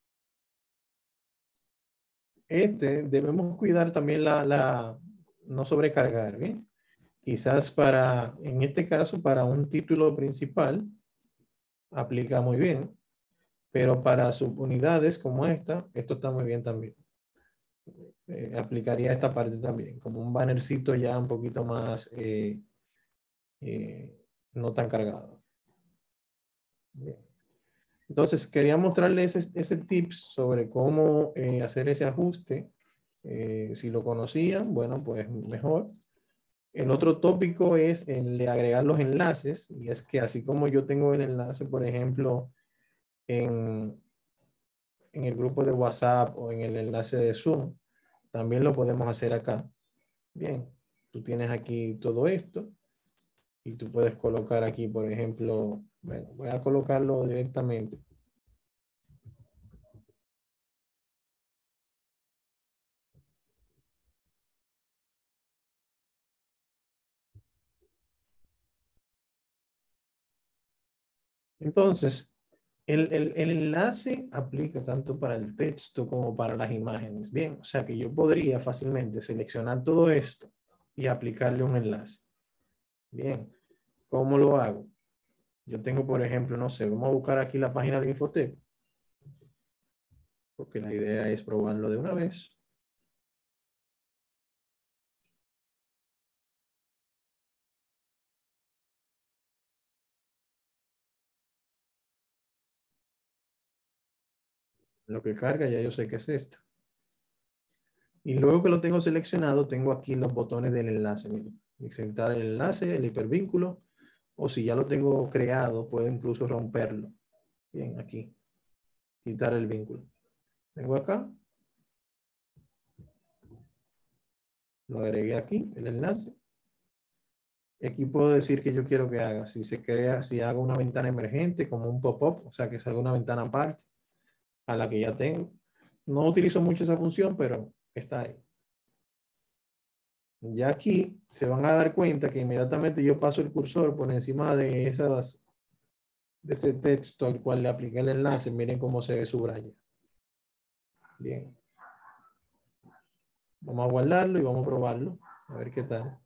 este debemos cuidar también la, la, no sobrecargar, ¿bien? Quizás para, en este caso, para un título principal, aplica muy bien, pero para subunidades como esta, esto está muy bien también. Eh, aplicaría esta parte también, como un bannercito ya un poquito más, eh, eh, no tan cargado. Bien. Entonces, quería mostrarles ese, ese tips sobre cómo eh, hacer ese ajuste. Eh, si lo conocían, bueno, pues mejor. El otro tópico es el de agregar los enlaces, y es que así como yo tengo el enlace, por ejemplo, en, en el grupo de WhatsApp o en el enlace de Zoom, también lo podemos hacer acá. Bien, tú tienes aquí todo esto y tú puedes colocar aquí, por ejemplo, bueno, voy a colocarlo directamente. Entonces, el, el, el enlace aplica tanto para el texto como para las imágenes. Bien, o sea que yo podría fácilmente seleccionar todo esto y aplicarle un enlace. Bien, ¿cómo lo hago? Yo tengo, por ejemplo, no sé, vamos a buscar aquí la página de Infotep, porque la idea es probarlo de una vez. Lo que carga ya yo sé que es esta. Y luego que lo tengo seleccionado, tengo aquí los botones del enlace. Miren, insertar el enlace, el hipervínculo, o si ya lo tengo creado, puedo incluso romperlo. Bien, aquí. Quitar el vínculo. Tengo acá. Lo agregué aquí, el enlace. Aquí puedo decir que yo quiero que haga. Si se crea, si hago una ventana emergente, como un pop-up, o sea, que salga una ventana aparte a la que ya tengo. No utilizo mucho esa función, pero está ahí. Ya aquí se van a dar cuenta que inmediatamente yo paso el cursor por encima de, esas, de ese texto al cual le apliqué el enlace. Miren cómo se ve subraya. Bien. Vamos a guardarlo y vamos a probarlo. A ver qué tal.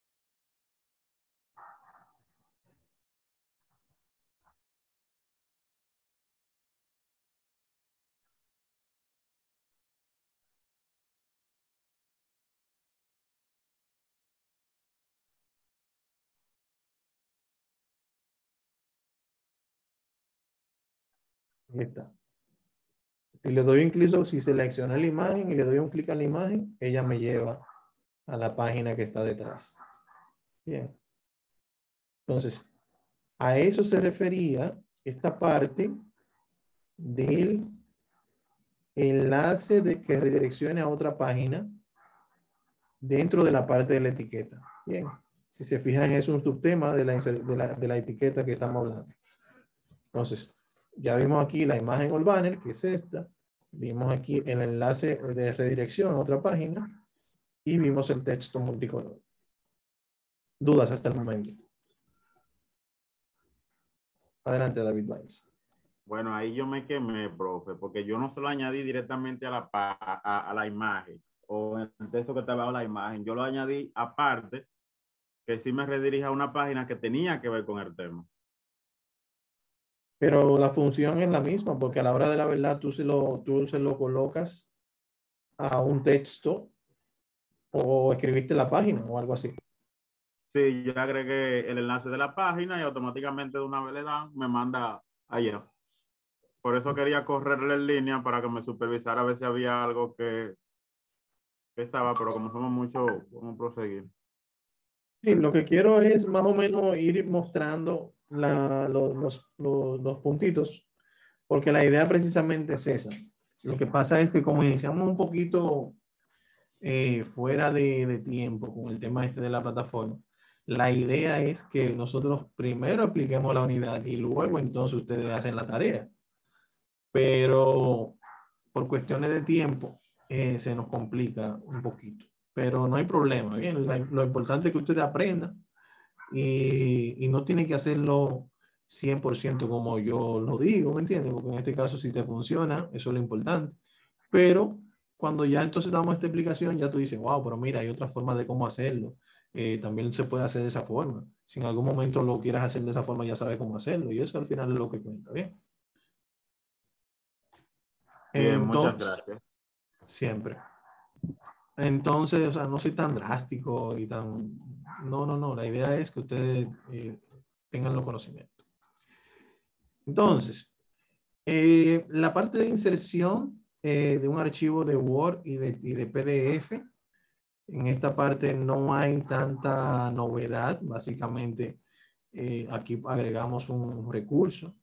Ahí está. Si le doy un clic, si selecciono la imagen y le doy un clic a la imagen, ella me lleva a la página que está detrás. Bien. Entonces, a eso se refería esta parte del enlace de que redireccione a otra página dentro de la parte de la etiqueta. Bien. Si se fijan, es un subtema de la, de la, de la etiqueta que estamos hablando. Entonces, ya vimos aquí la imagen o el banner, que es esta. Vimos aquí el enlace de redirección a otra página. Y vimos el texto multicolor. ¿Dudas hasta el momento? Adelante, David Valls.
Bueno, ahí yo me quemé, profe, porque yo no se lo añadí directamente a la, a, a la imagen o en el texto que estaba bajo la imagen. Yo lo añadí aparte, que sí me redirige a una página que tenía que ver con el tema.
Pero la función es la misma, porque a la hora de la verdad tú se lo, tú se lo colocas a un texto o escribiste la página o algo así.
Sí, yo agregué el enlace de la página y automáticamente de una vez le dan, me manda allá. Por eso quería correrle en línea para que me supervisara a ver si había algo que, que estaba, pero como somos muchos, vamos a proseguir.
Sí, lo que quiero es más o menos ir mostrando la, los, los, los, los puntitos, porque la idea precisamente es esa. Lo que pasa es que como iniciamos un poquito eh, fuera de, de tiempo con el tema este de la plataforma, la idea es que nosotros primero apliquemos la unidad y luego entonces ustedes hacen la tarea. Pero por cuestiones de tiempo eh, se nos complica un poquito. Pero no hay problema. Bien, la, lo importante es que ustedes aprendan y, y no tienen que hacerlo cien por ciento como yo lo digo, ¿me entiendes? Porque en este caso si te funciona, eso es lo importante. Pero cuando ya entonces damos esta explicación, ya tú dices, wow, pero mira, hay otra forma de cómo hacerlo. Eh, también se puede hacer de esa forma. Si en algún momento lo quieras hacer de esa forma, ya sabes cómo hacerlo. Y eso al final es lo que cuenta, ¿bien?
Bien, muchas
Entonces,
gracias.
siempre. Entonces, o sea, no soy tan drástico y tan... No, no, no. La idea es que ustedes eh, tengan los conocimientos. Entonces, eh, la parte de inserción eh, de un archivo de Word y de, y de P D F, en esta parte no hay tanta novedad. Básicamente, eh, aquí agregamos un recurso.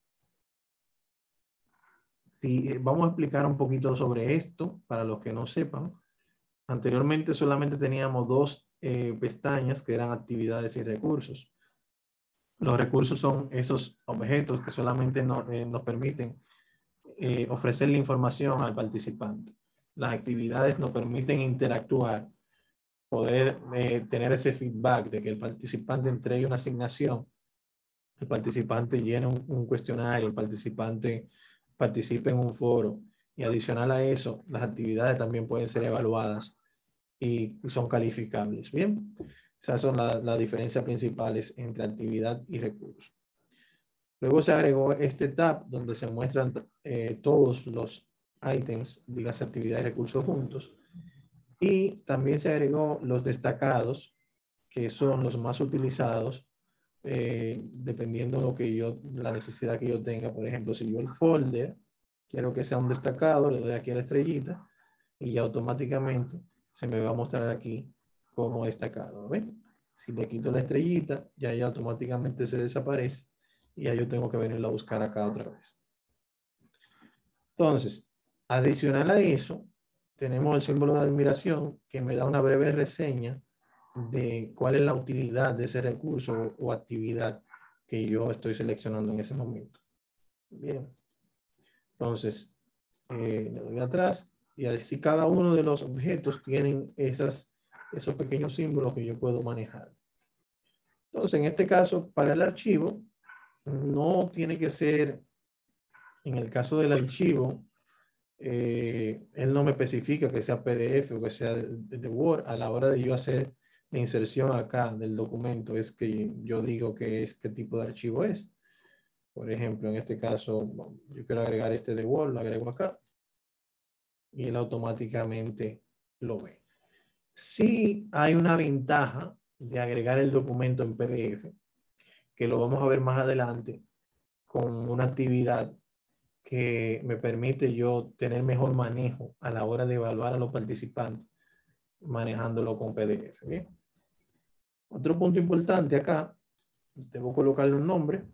Sí, eh, vamos a explicar un poquito sobre esto para los que no sepan. Anteriormente solamente teníamos dos eh, pestañas que eran actividades y recursos. Los recursos son esos objetos que solamente no, eh, nos permiten eh, ofrecer la información al participante. Las actividades nos permiten interactuar, poder eh, tener ese feedback de que el participante entregue una asignación, el participante llene un, un cuestionario, el participante participe en un foro, y adicional a eso, las actividades también pueden ser evaluadas y son calificables. Bien, esas son las la diferencias principales entre actividad y recurso. Luego se agregó este tab donde se muestran eh, todos los ítems de las actividades y recursos juntos. Y también se agregó los destacados, que son los más utilizados eh, dependiendo de lo que yo, la necesidad que yo tenga. Por ejemplo, si yo el folder quiero que sea un destacado, le doy aquí a la estrellita y ya automáticamente se me va a mostrar aquí como destacado. ¿Ven? Si le quito la estrellita, ya, ya automáticamente se desaparece y ya yo tengo que venirlo a buscar acá otra vez. Entonces, adicional a eso, tenemos el símbolo de admiración que me da una breve reseña de cuál es la utilidad de ese recurso o actividad que yo estoy seleccionando en ese momento. Bien. Entonces, eh, le doy atrás y así cada uno de los objetos tienen esas, esos pequeños símbolos que yo puedo manejar. Entonces, en este caso, para el archivo, no tiene que ser, en el caso del archivo, eh, él no me especifica que sea P D F o que sea de, de Word. A la hora de yo hacer la inserción acá del documento, es que yo digo que es qué tipo de archivo es. Por ejemplo, en este caso, yo quiero agregar este de Word, lo agrego acá y él automáticamente lo ve. Sí hay una ventaja de agregar el documento en P D F, que lo vamos a ver más adelante con una actividad que me permite yo tener mejor manejo a la hora de evaluar a los participantes manejándolo con P D F. ¿Bien? Otro punto importante acá, debo colocarle un nombre.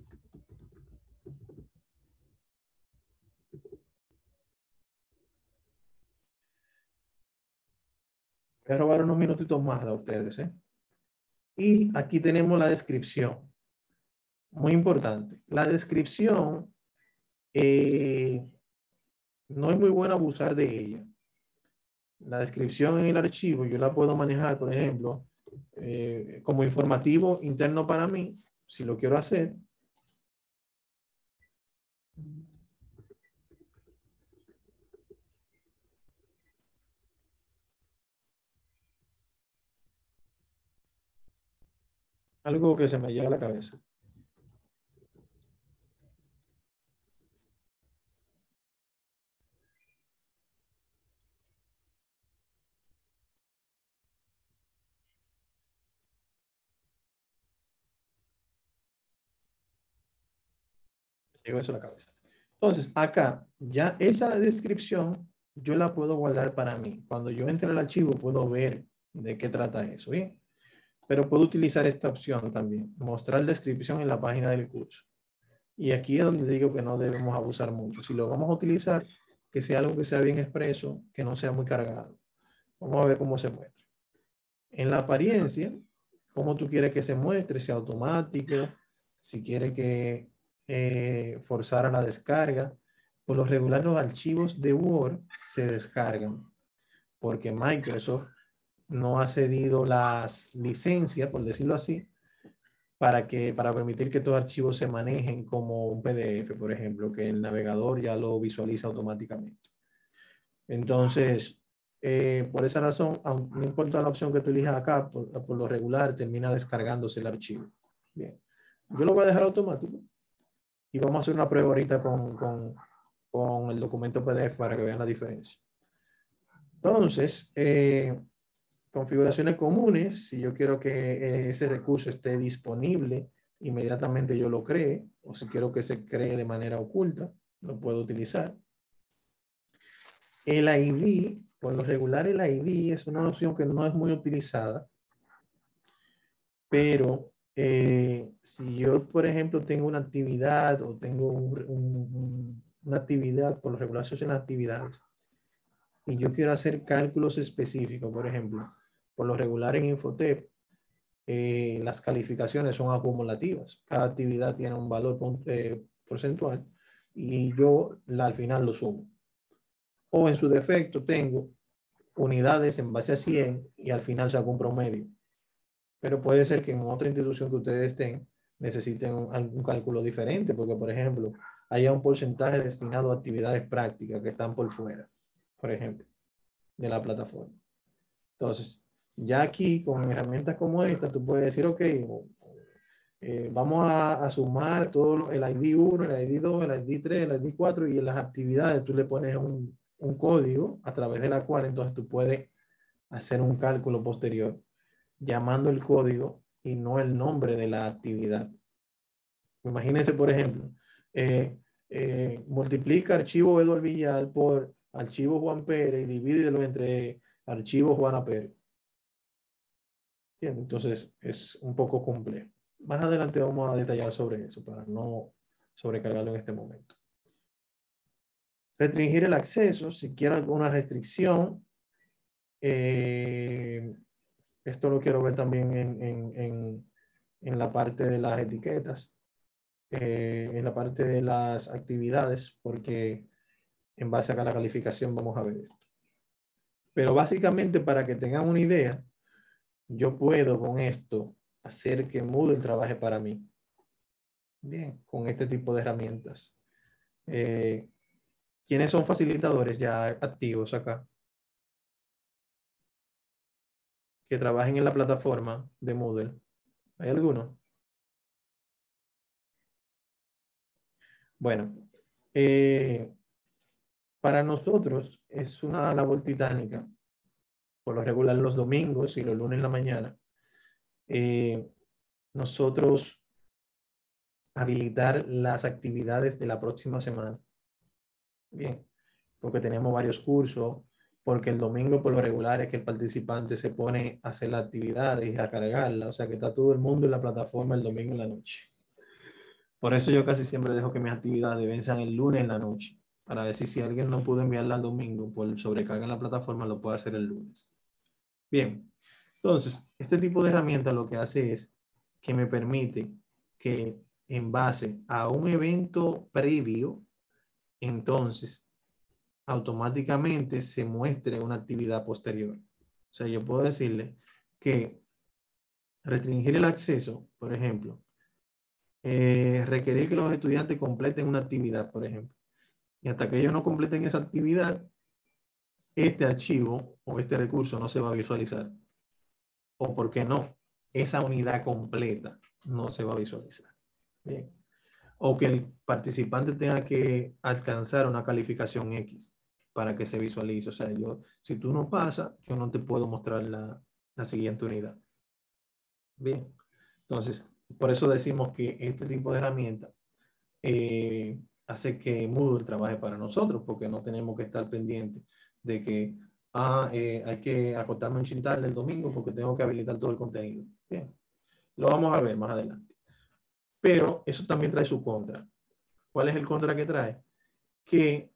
Voy a robar unos minutitos más a ustedes. ¿eh? Y aquí tenemos la descripción. Muy importante. La descripción eh, no es muy bueno abusar de ella. La descripción en el archivo yo la puedo manejar, por ejemplo, eh, como informativo interno para mí, si lo quiero hacer. Algo que se me llega a la cabeza. Llegó eso a la cabeza. Entonces, acá, ya esa descripción yo la puedo guardar para mí. Cuando yo entre al archivo puedo ver de qué trata eso, ¿bien? Pero puedo utilizar esta opción también, mostrar descripción en la página del curso. Y aquí es donde digo que no debemos abusar mucho. Si lo vamos a utilizar, que sea algo que sea bien expreso, que no sea muy cargado. Vamos a ver cómo se muestra. En la apariencia, cómo tú quieres que se muestre, sea automático, si quieres que eh, forzara la descarga. Por lo regular, los archivos de Word se descargan porque Microsoft no ha cedido las licencias, por decirlo así, para, que, para permitir que estos archivos se manejen como un P D F, por ejemplo, que el navegador ya lo visualiza automáticamente. Entonces, eh, por esa razón, aunque no importa la opción que tú elijas acá, por, por lo regular termina descargándose el archivo. Bien, yo lo voy a dejar automático y vamos a hacer una prueba ahorita con, con, con el documento P D F para que vean la diferencia. Entonces, eh, configuraciones comunes, si yo quiero que ese recurso esté disponible, inmediatamente yo lo cree, o si quiero que se cree de manera oculta, lo puedo utilizar. El I D, por lo regular el I D es una opción que no es muy utilizada, pero eh, si yo, por ejemplo, tengo una actividad o tengo un, un, una actividad, por lo regular se usan las actividades, y yo quiero hacer cálculos específicos, por ejemplo, por lo regular en Infotep, eh, las calificaciones son acumulativas. Cada actividad tiene un valor eh, porcentual y yo la, al final lo sumo. O en su defecto tengo unidades en base a cien y al final saco un promedio. Pero puede ser que en otra institución que ustedes estén necesiten un, un cálculo diferente, porque por ejemplo haya un porcentaje destinado a actividades prácticas que están por fuera, por ejemplo, de la plataforma. Entonces, ya aquí con herramientas como esta, tú puedes decir, ok, eh, vamos a, a sumar todo el I D uno, el I D dos, el I D tres, el I D cuatro y en las actividades tú le pones un, un código a través de la cual entonces tú puedes hacer un cálculo posterior llamando el código y no el nombre de la actividad. Imagínense, por ejemplo, eh, eh, multiplica archivo Eduardo Villar por archivo Juan Pérez y divídelo entre archivo Juana Pérez. Entonces es un poco complejo. Más adelante vamos a detallar sobre eso para no sobrecargarlo en este momento. Restringir el acceso. Si quiero alguna restricción, eh, esto lo quiero ver también en, en, en, en la parte de las etiquetas, eh, en la parte de las actividades, porque en base a la calificación vamos a ver esto. Pero básicamente para que tengan una idea, yo puedo con esto hacer que Moodle trabaje para mí. Bien, con este tipo de herramientas. Eh, ¿Quiénes son facilitadores ya activos acá? Que trabajen en la plataforma de Moodle. ¿Hay alguno? Bueno, eh, para nosotros es una labor titánica. Por lo regular los domingos y los lunes en la mañana. Eh, nosotros habilitar las actividades de la próxima semana. Bien, porque tenemos varios cursos, porque el domingo por lo regular es que el participante se pone a hacer las actividades y a cargarla, o sea que está todo el mundo en la plataforma el domingo en la noche. Por eso yo casi siempre dejo que mis actividades venzan el lunes en la noche, para decir si alguien no pudo enviarla el domingo por sobrecarga en la plataforma, lo puede hacer el lunes. Bien, entonces, este tipo de herramienta lo que hace es que me permite que en base a un evento previo, entonces, automáticamente se muestre una actividad posterior. O sea, yo puedo decirle que restringir el acceso, por ejemplo, eh, requerir que los estudiantes completen una actividad, por ejemplo. Y hasta que ellos no completen esa actividad, este archivo o este recurso no se va a visualizar. O, ¿por qué no? Esa unidad completa no se va a visualizar. Bien. O que el participante tenga que alcanzar una calificación X para que se visualice. O sea, yo, si tú no pasas, yo no te puedo mostrar la, la siguiente unidad. Bien. Entonces, por eso decimos que este tipo de herramienta eh, hace que Moodle trabaje para nosotros, porque no tenemos que estar pendientes de que ah, eh, hay que acotarme un chintal el domingo porque tengo que habilitar todo el contenido. Bien. Lo vamos a ver más adelante. Pero eso también trae su contra. ¿Cuál es el contra que trae? Que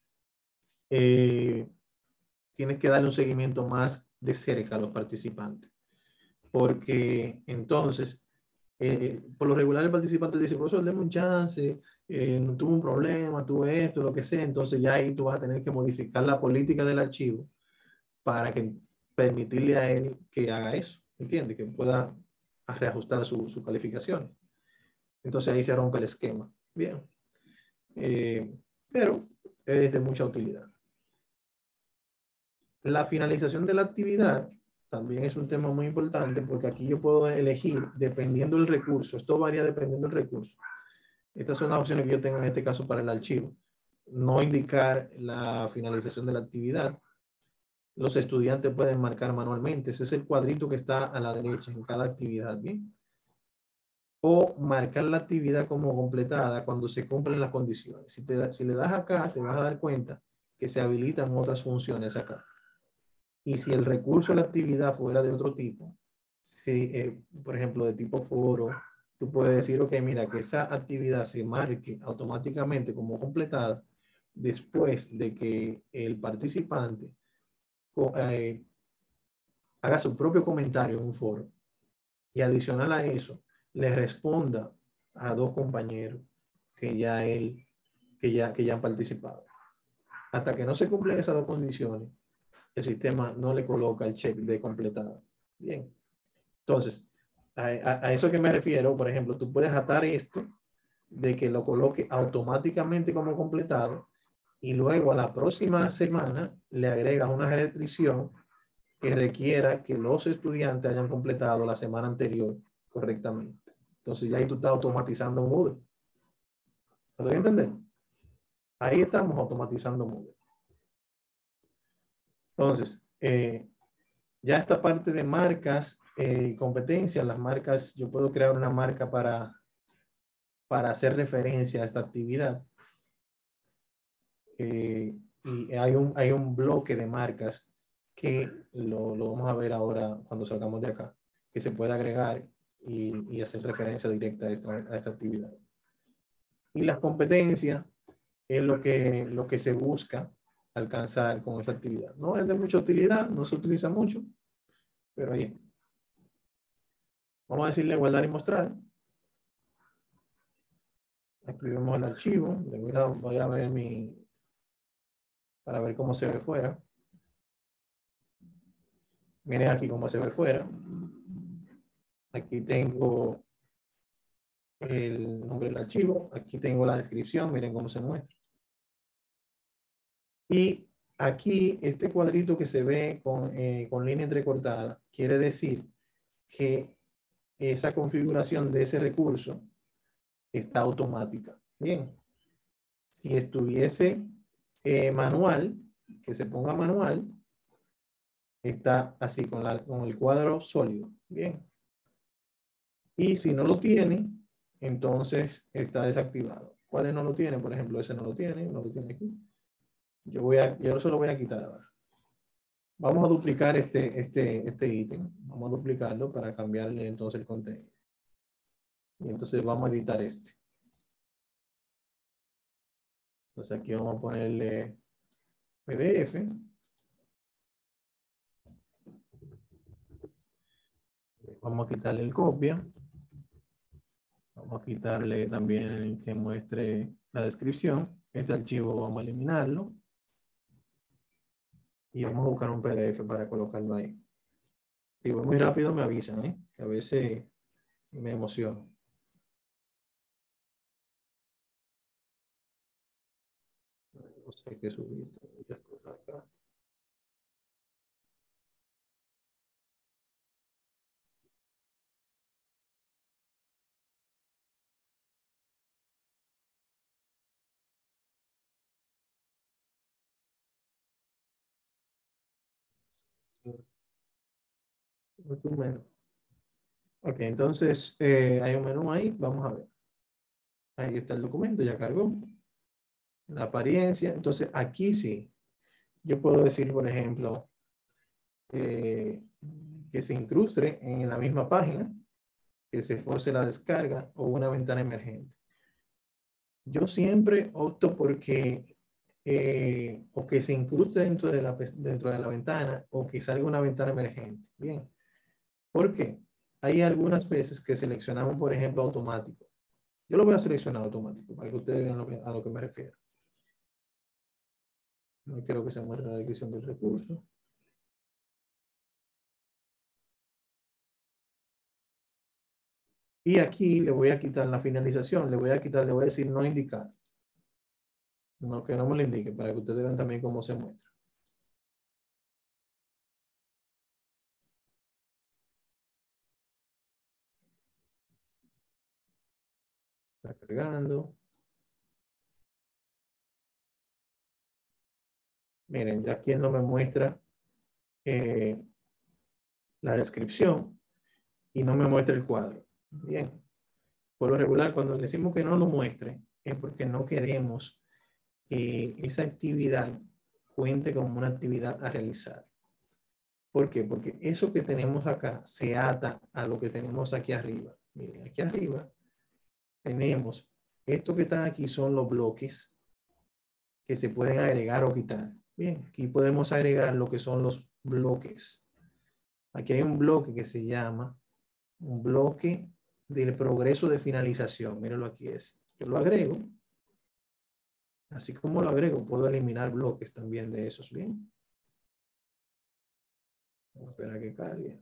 eh, tienes que darle un seguimiento más de cerca a los participantes. Porque entonces, eh, por lo regular el participante dice, profesor, deme un chance, eh, no tuve un problema, tuve esto, lo que sea. Entonces ya ahí tú vas a tener que modificar la política del archivo para que permitirle a él que haga eso. ¿Entiendes? Que pueda a reajustar su, su calificación. Entonces ahí se rompe el esquema. Bien. Eh, pero es de mucha utilidad. La finalización de la actividad también es un tema muy importante porque aquí yo puedo elegir dependiendo del recurso. Esto varía dependiendo del recurso. Estas son las opciones que yo tengo en este caso para el archivo. No indicar la finalización de la actividad. Los estudiantes pueden marcar manualmente. Ese es el cuadrito que está a la derecha en cada actividad. Bien. O marcar la actividad como completada cuando se cumplen las condiciones. Si, te, si le das acá, te vas a dar cuenta que se habilitan otras funciones acá. Y si el recurso de la actividad fuera de otro tipo, si, eh, por ejemplo, de tipo foro, tú puedes decir, ok, mira, que esa actividad se marque automáticamente como completada después de que el participante eh, haga su propio comentario en un foro y adicional a eso, le responda a dos compañeros que ya él, que ya, que ya han participado. Hasta que no se cumplen esas dos condiciones, el sistema no le coloca el check de completada. Bien. Entonces, a, a, a eso que me refiero, por ejemplo, tú puedes atar esto de que lo coloque automáticamente como completado y luego a la próxima semana le agregas una restricción que requiera que los estudiantes hayan completado la semana anterior correctamente. Entonces ya ahí tú estás automatizando Moodle. ¿Lo doy a entender? Ahí estamos automatizando Moodle. Entonces, eh, ya esta parte de marcas y eh, competencias, las marcas, yo puedo crear una marca para, para hacer referencia a esta actividad. Eh, y hay un, hay un bloque de marcas que lo, lo vamos a ver ahora cuando salgamos de acá, que se puede agregar y, y hacer referencia directa a esta, a esta actividad. Y las competencias es lo que, lo que se busca alcanzar con esa actividad. No es de mucha utilidad, no se utiliza mucho, pero ahí está. Vamos a decirle guardar y mostrar. Activemos el archivo. Le voy a, voy a ver mi, para ver cómo se ve fuera. Miren aquí cómo se ve fuera. Aquí tengo el nombre del archivo. Aquí tengo la descripción. Miren cómo se muestra. Y aquí este cuadrito que se ve con, eh, con línea entrecortada quiere decir que esa configuración de ese recurso está automática. Bien. Si estuviese eh, manual, que se ponga manual, está así con, la, con el cuadro sólido. Bien. Y si no lo tiene, entonces está desactivado. ¿Cuáles no lo tienen? Por ejemplo, ese no lo tiene, no lo tiene aquí. Yo, voy a, yo se lo voy a quitar ahora. Vamos a duplicar este, este, este ítem. Vamos a duplicarlo para cambiarle entonces el contenido. Y entonces vamos a editar este. Entonces aquí vamos a ponerle P D F. Vamos a quitarle el copia. Vamos a quitarle también que muestre la descripción. Este archivo vamos a eliminarlo. Y vamos a buscar un P D F para colocarlo ahí. Si voy muy rápido me avisan, ¿eh? Que a veces me emociono. No sé qué subir. Muchas cosas acá. Ok, entonces eh, hay un menú ahí. Vamos a ver. Ahí está el documento, ya cargó. La apariencia. Entonces aquí sí. Yo puedo decir, por ejemplo, eh, que se incruste en la misma página, que se force la descarga o una ventana emergente. Yo siempre opto porque eh, o que se incruste dentro de, la, dentro de la ventana o que salga una ventana emergente. Bien. ¿Por qué? Hay algunas veces que seleccionamos, por ejemplo, automático. Yo lo voy a seleccionar automático para que ustedes vean lo que, a lo que me refiero. No quiero que se muestre la descripción del recurso. Y aquí le voy a quitar la finalización, le voy a quitar, le voy a decir no indicar. No, que no me lo indique, para que ustedes vean también cómo se muestra. Está cargando. Miren, ya aquí no me muestra eh, la descripción y no me muestra el cuadro. Bien. Por lo regular, cuando decimos que no lo muestre, es porque no queremos que esa actividad cuente como una actividad a realizar. ¿Por qué? Porque eso que tenemos acá se ata a lo que tenemos aquí arriba. Miren, aquí arriba tenemos, esto que están aquí son los bloques que se pueden agregar o quitar. Bien, aquí podemos agregar lo que son los bloques. Aquí hay un bloque que se llama un bloque del progreso de finalización. Mírenlo aquí es. Yo lo agrego. Así como lo agrego, puedo eliminar bloques también de esos. Bien. Vamos a esperar a que cargue.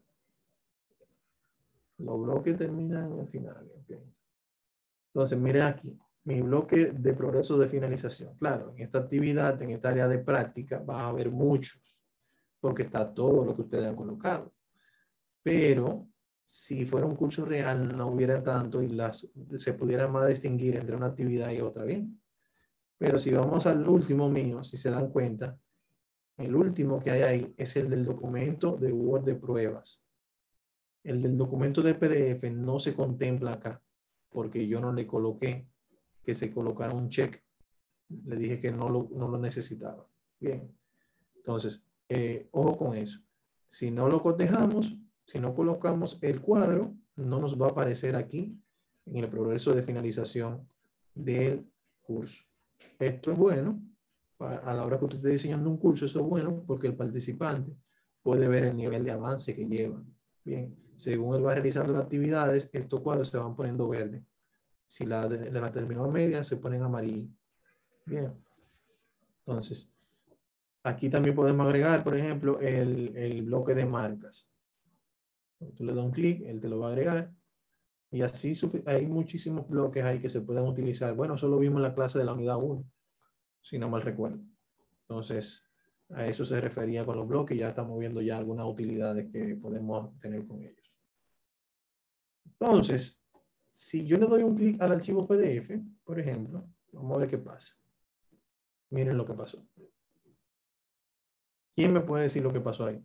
Los bloques terminan al final. Okay. Entonces, miren aquí. Mi bloque de progreso de finalización. Claro, en esta actividad, en esta área de práctica, va a haber muchos. Porque está todo lo que ustedes han colocado. Pero si fuera un curso real, no hubiera tanto y las, se pudiera más distinguir entre una actividad y otra. Bien. Pero si vamos al último mío, si se dan cuenta, el último que hay ahí es el del documento de Word de pruebas. El del documento de P D F no se contempla acá, porque yo no le coloqué que se colocara un check. Le dije que no lo, no lo necesitaba. Bien. Entonces, eh, ojo con eso. Si no lo cotejamos, si no colocamos el cuadro, no nos va a aparecer aquí en el progreso de finalización del curso. Esto es bueno. A la hora que usted esté diseñando un curso, eso es bueno porque el participante puede ver el nivel de avance que lleva. Bien, según él va realizando las actividades, estos cuadros se van poniendo verdes. Si la, de, de la terminó a media, se ponen amarillo. Bien. Entonces, aquí también podemos agregar, por ejemplo, el, el bloque de marcas. Tú le das un clic, él te lo va a agregar. Y así hay muchísimos bloques ahí que se pueden utilizar. Bueno, eso lo vimos en la clase de la unidad uno, si no mal recuerdo. Entonces, a eso se refería con los bloques. Ya estamos viendo ya algunas utilidades que podemos tener con ellos. Entonces, si yo le doy un clic al archivo P D F, por ejemplo, vamos a ver qué pasa. Miren lo que pasó. ¿Quién me puede decir lo que pasó ahí?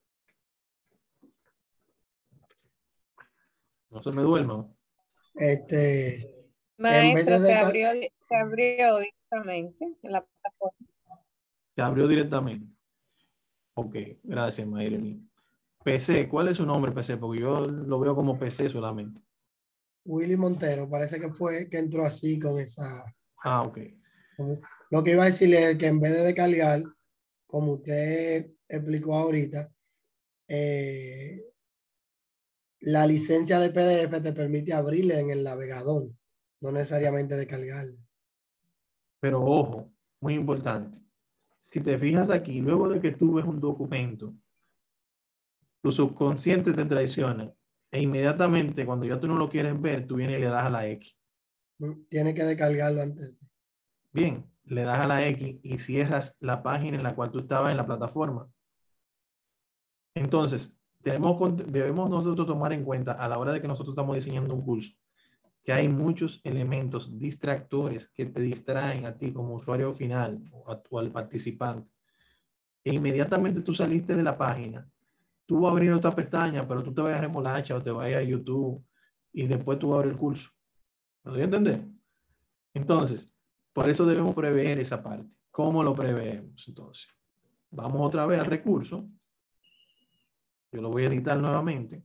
No se me duerman.
Este,
Maestro, se
de
abrió, se abrió directamente en la plataforma.
Se abrió directamente. Ok, gracias, Mayreni. P C, ¿cuál es su nombre, P C? Porque yo lo veo como P C solamente.
Willy Montero, parece que fue que entró así con esa.
Ah, ok.
Lo que iba a decirle es que en vez de descargar, como usted explicó ahorita, eh, la licencia de P D F te permite abrirle en el navegador, no necesariamente descargarlo.
Pero ojo, muy importante. Si te fijas aquí, luego de que tú ves un documento, tu subconsciente te traiciona e inmediatamente cuando ya tú no lo quieres ver, tú vienes y le das a la X.
Tienes que descargarlo antes.
Bien, le das a la X y cierras la página en la cual tú estabas en la plataforma. Entonces, tenemos, debemos nosotros tomar en cuenta a la hora de que nosotros estamos diseñando un curso, que hay muchos elementos distractores que te distraen a ti como usuario final o, a, o al participante. E inmediatamente tú saliste de la página, tú vas a abrir otra pestaña, pero tú te vas a Remolacha o te vas a YouTube y después tú vas a abrir el curso. ¿Me doy a entender? Entonces, por eso debemos prever esa parte. ¿Cómo lo preveemos? Entonces, vamos otra vez al recurso. Yo lo voy a editar nuevamente.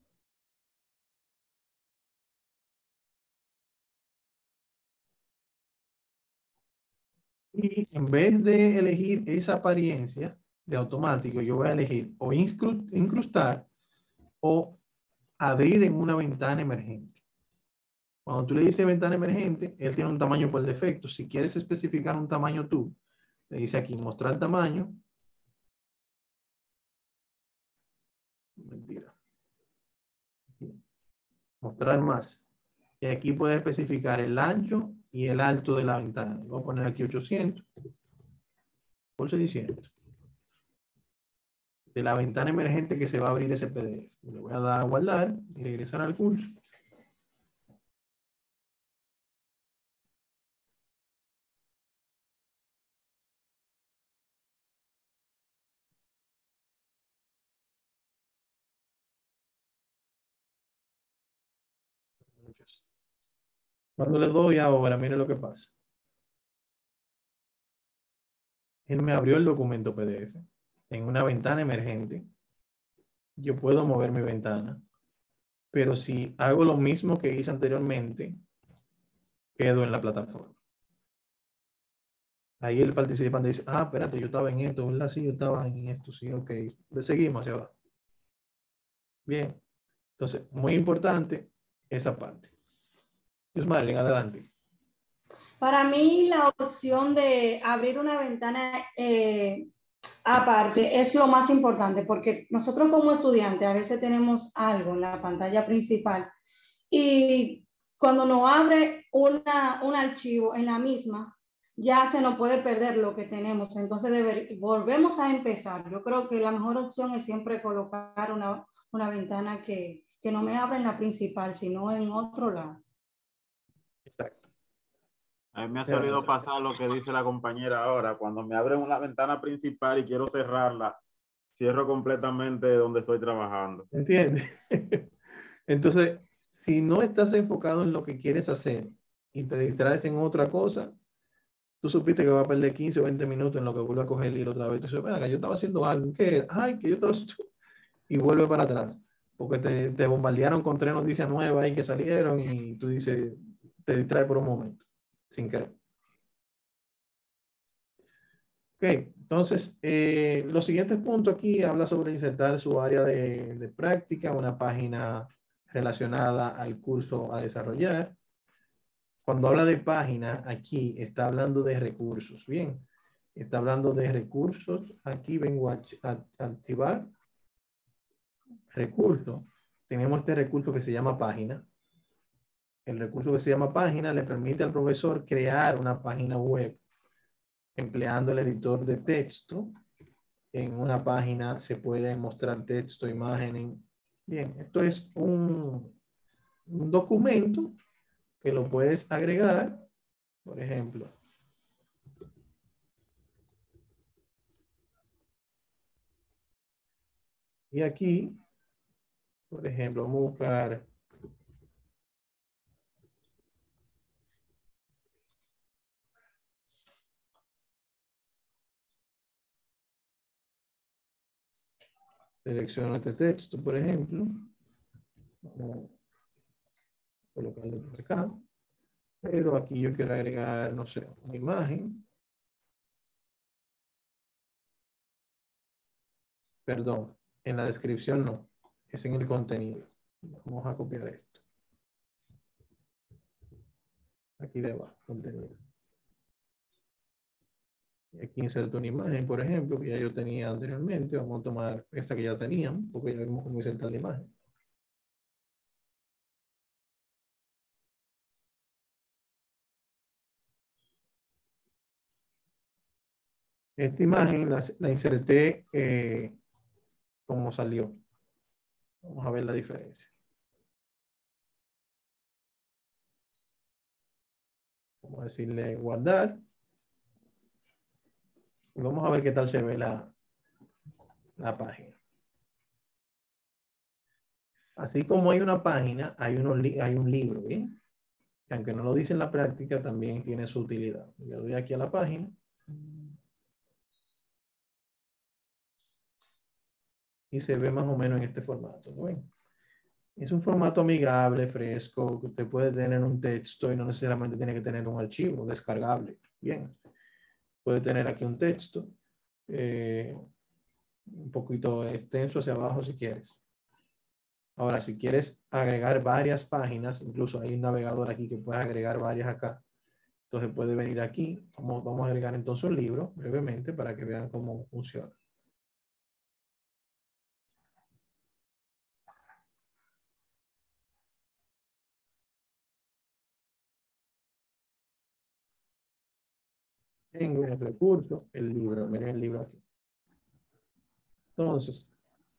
Y en vez de elegir esa apariencia de automático, yo voy a elegir o incrustar o abrir en una ventana emergente. Cuando tú le dices ventana emergente, él tiene un tamaño por defecto. Si quieres especificar un tamaño tú, le dice aquí mostrar tamaño. Mentira. Mostrar más. Y aquí puedes especificar el ancho y el alto de la ventana. Voy a poner aquí ochocientos por seiscientos. De la ventana emergente que se va a abrir ese P D F. Le voy a dar a guardar y regresar al curso. Cuando le doy ahora, mire lo que pasa. Él me abrió el documento P D F en una ventana emergente. Yo puedo mover mi ventana. Pero si hago lo mismo que hice anteriormente, quedo en la plataforma. Ahí el participante dice, ah, espérate, yo estaba en esto, ¿verdad? Sí, yo estaba en esto, sí, ok. Le seguimos hacia abajo. Bien. Entonces, muy importante esa parte. Yusmarlin, adelante.
Para mí la opción de abrir una ventana eh, aparte es lo más importante porque nosotros como estudiantes a veces tenemos algo en la pantalla principal y cuando nos abre una, un archivo en la misma, ya se nos puede perder lo que tenemos. Entonces deber, volvemos a empezar. Yo creo que la mejor opción es siempre colocar una, una ventana que, que no me abra en la principal, sino en otro lado.
Exacto.
A mí me ha solido pasar lo que dice la compañera ahora. Cuando me abren una ventana principal y quiero cerrarla, cierro completamente donde estoy trabajando.
¿Entiendes? Entonces, si no estás enfocado en lo que quieres hacer y te distraes en otra cosa, tú supiste que vas a perder quince o veinte minutos en lo que vuelve a coger el hilo otra vez. Tú dices, venga, yo estaba haciendo algo. ¿Qué? Ay, que yo estaba... Y vuelve para atrás. Porque te, te bombardearon con tres noticias nuevas ahí que salieron y tú dices, te distraes por un momento, sin querer. Ok, entonces, eh, los siguientes puntos aquí habla sobre insertar su área de, de práctica, una página relacionada al curso a desarrollar. Cuando habla de página, aquí está hablando de recursos. Bien, está hablando de recursos. Aquí vengo a, a, a activar recursos. Tenemos este recurso que se llama página. El recurso que se llama página le permite al profesor crear una página web empleando el editor de texto. En una página se puede mostrar texto, imágenes. Bien, esto es un, un documento que lo puedes agregar, por ejemplo. Y aquí, por ejemplo, vamos a buscar selecciono este texto, por ejemplo. Vamos a colocarlo por acá. Pero aquí yo quiero agregar, no sé, una imagen. Perdón, en la descripción no, es en el contenido. Vamos a copiar esto. Aquí debajo, contenido. Y aquí inserto una imagen, por ejemplo, que ya yo tenía anteriormente. Vamos a tomar esta que ya teníamos, porque ya vimos cómo insertar la imagen. Esta imagen la, la inserté eh, como salió. Vamos a ver la diferencia. Vamos a decirle guardar. Y vamos a ver qué tal se ve la, la página. Así como hay una página, hay, unos hay un libro, ¿bien? Que aunque no lo dice en la práctica, también tiene su utilidad. Le doy aquí a la página. Y se ve más o menos en este formato, ¿no ven? Es un formato amigable, fresco, que usted puede tener un texto y no necesariamente tiene que tener un archivo descargable. Bien, puede tener aquí un texto, eh, un poquito extenso hacia abajo si quieres. Ahora, si quieres agregar varias páginas, incluso hay un navegador aquí que puedes agregar varias acá. Entonces puede venir aquí, vamos, vamos a agregar entonces un libro brevemente para que vean cómo funciona. tengo en el recurso el libro. Miren el libro aquí. Entonces,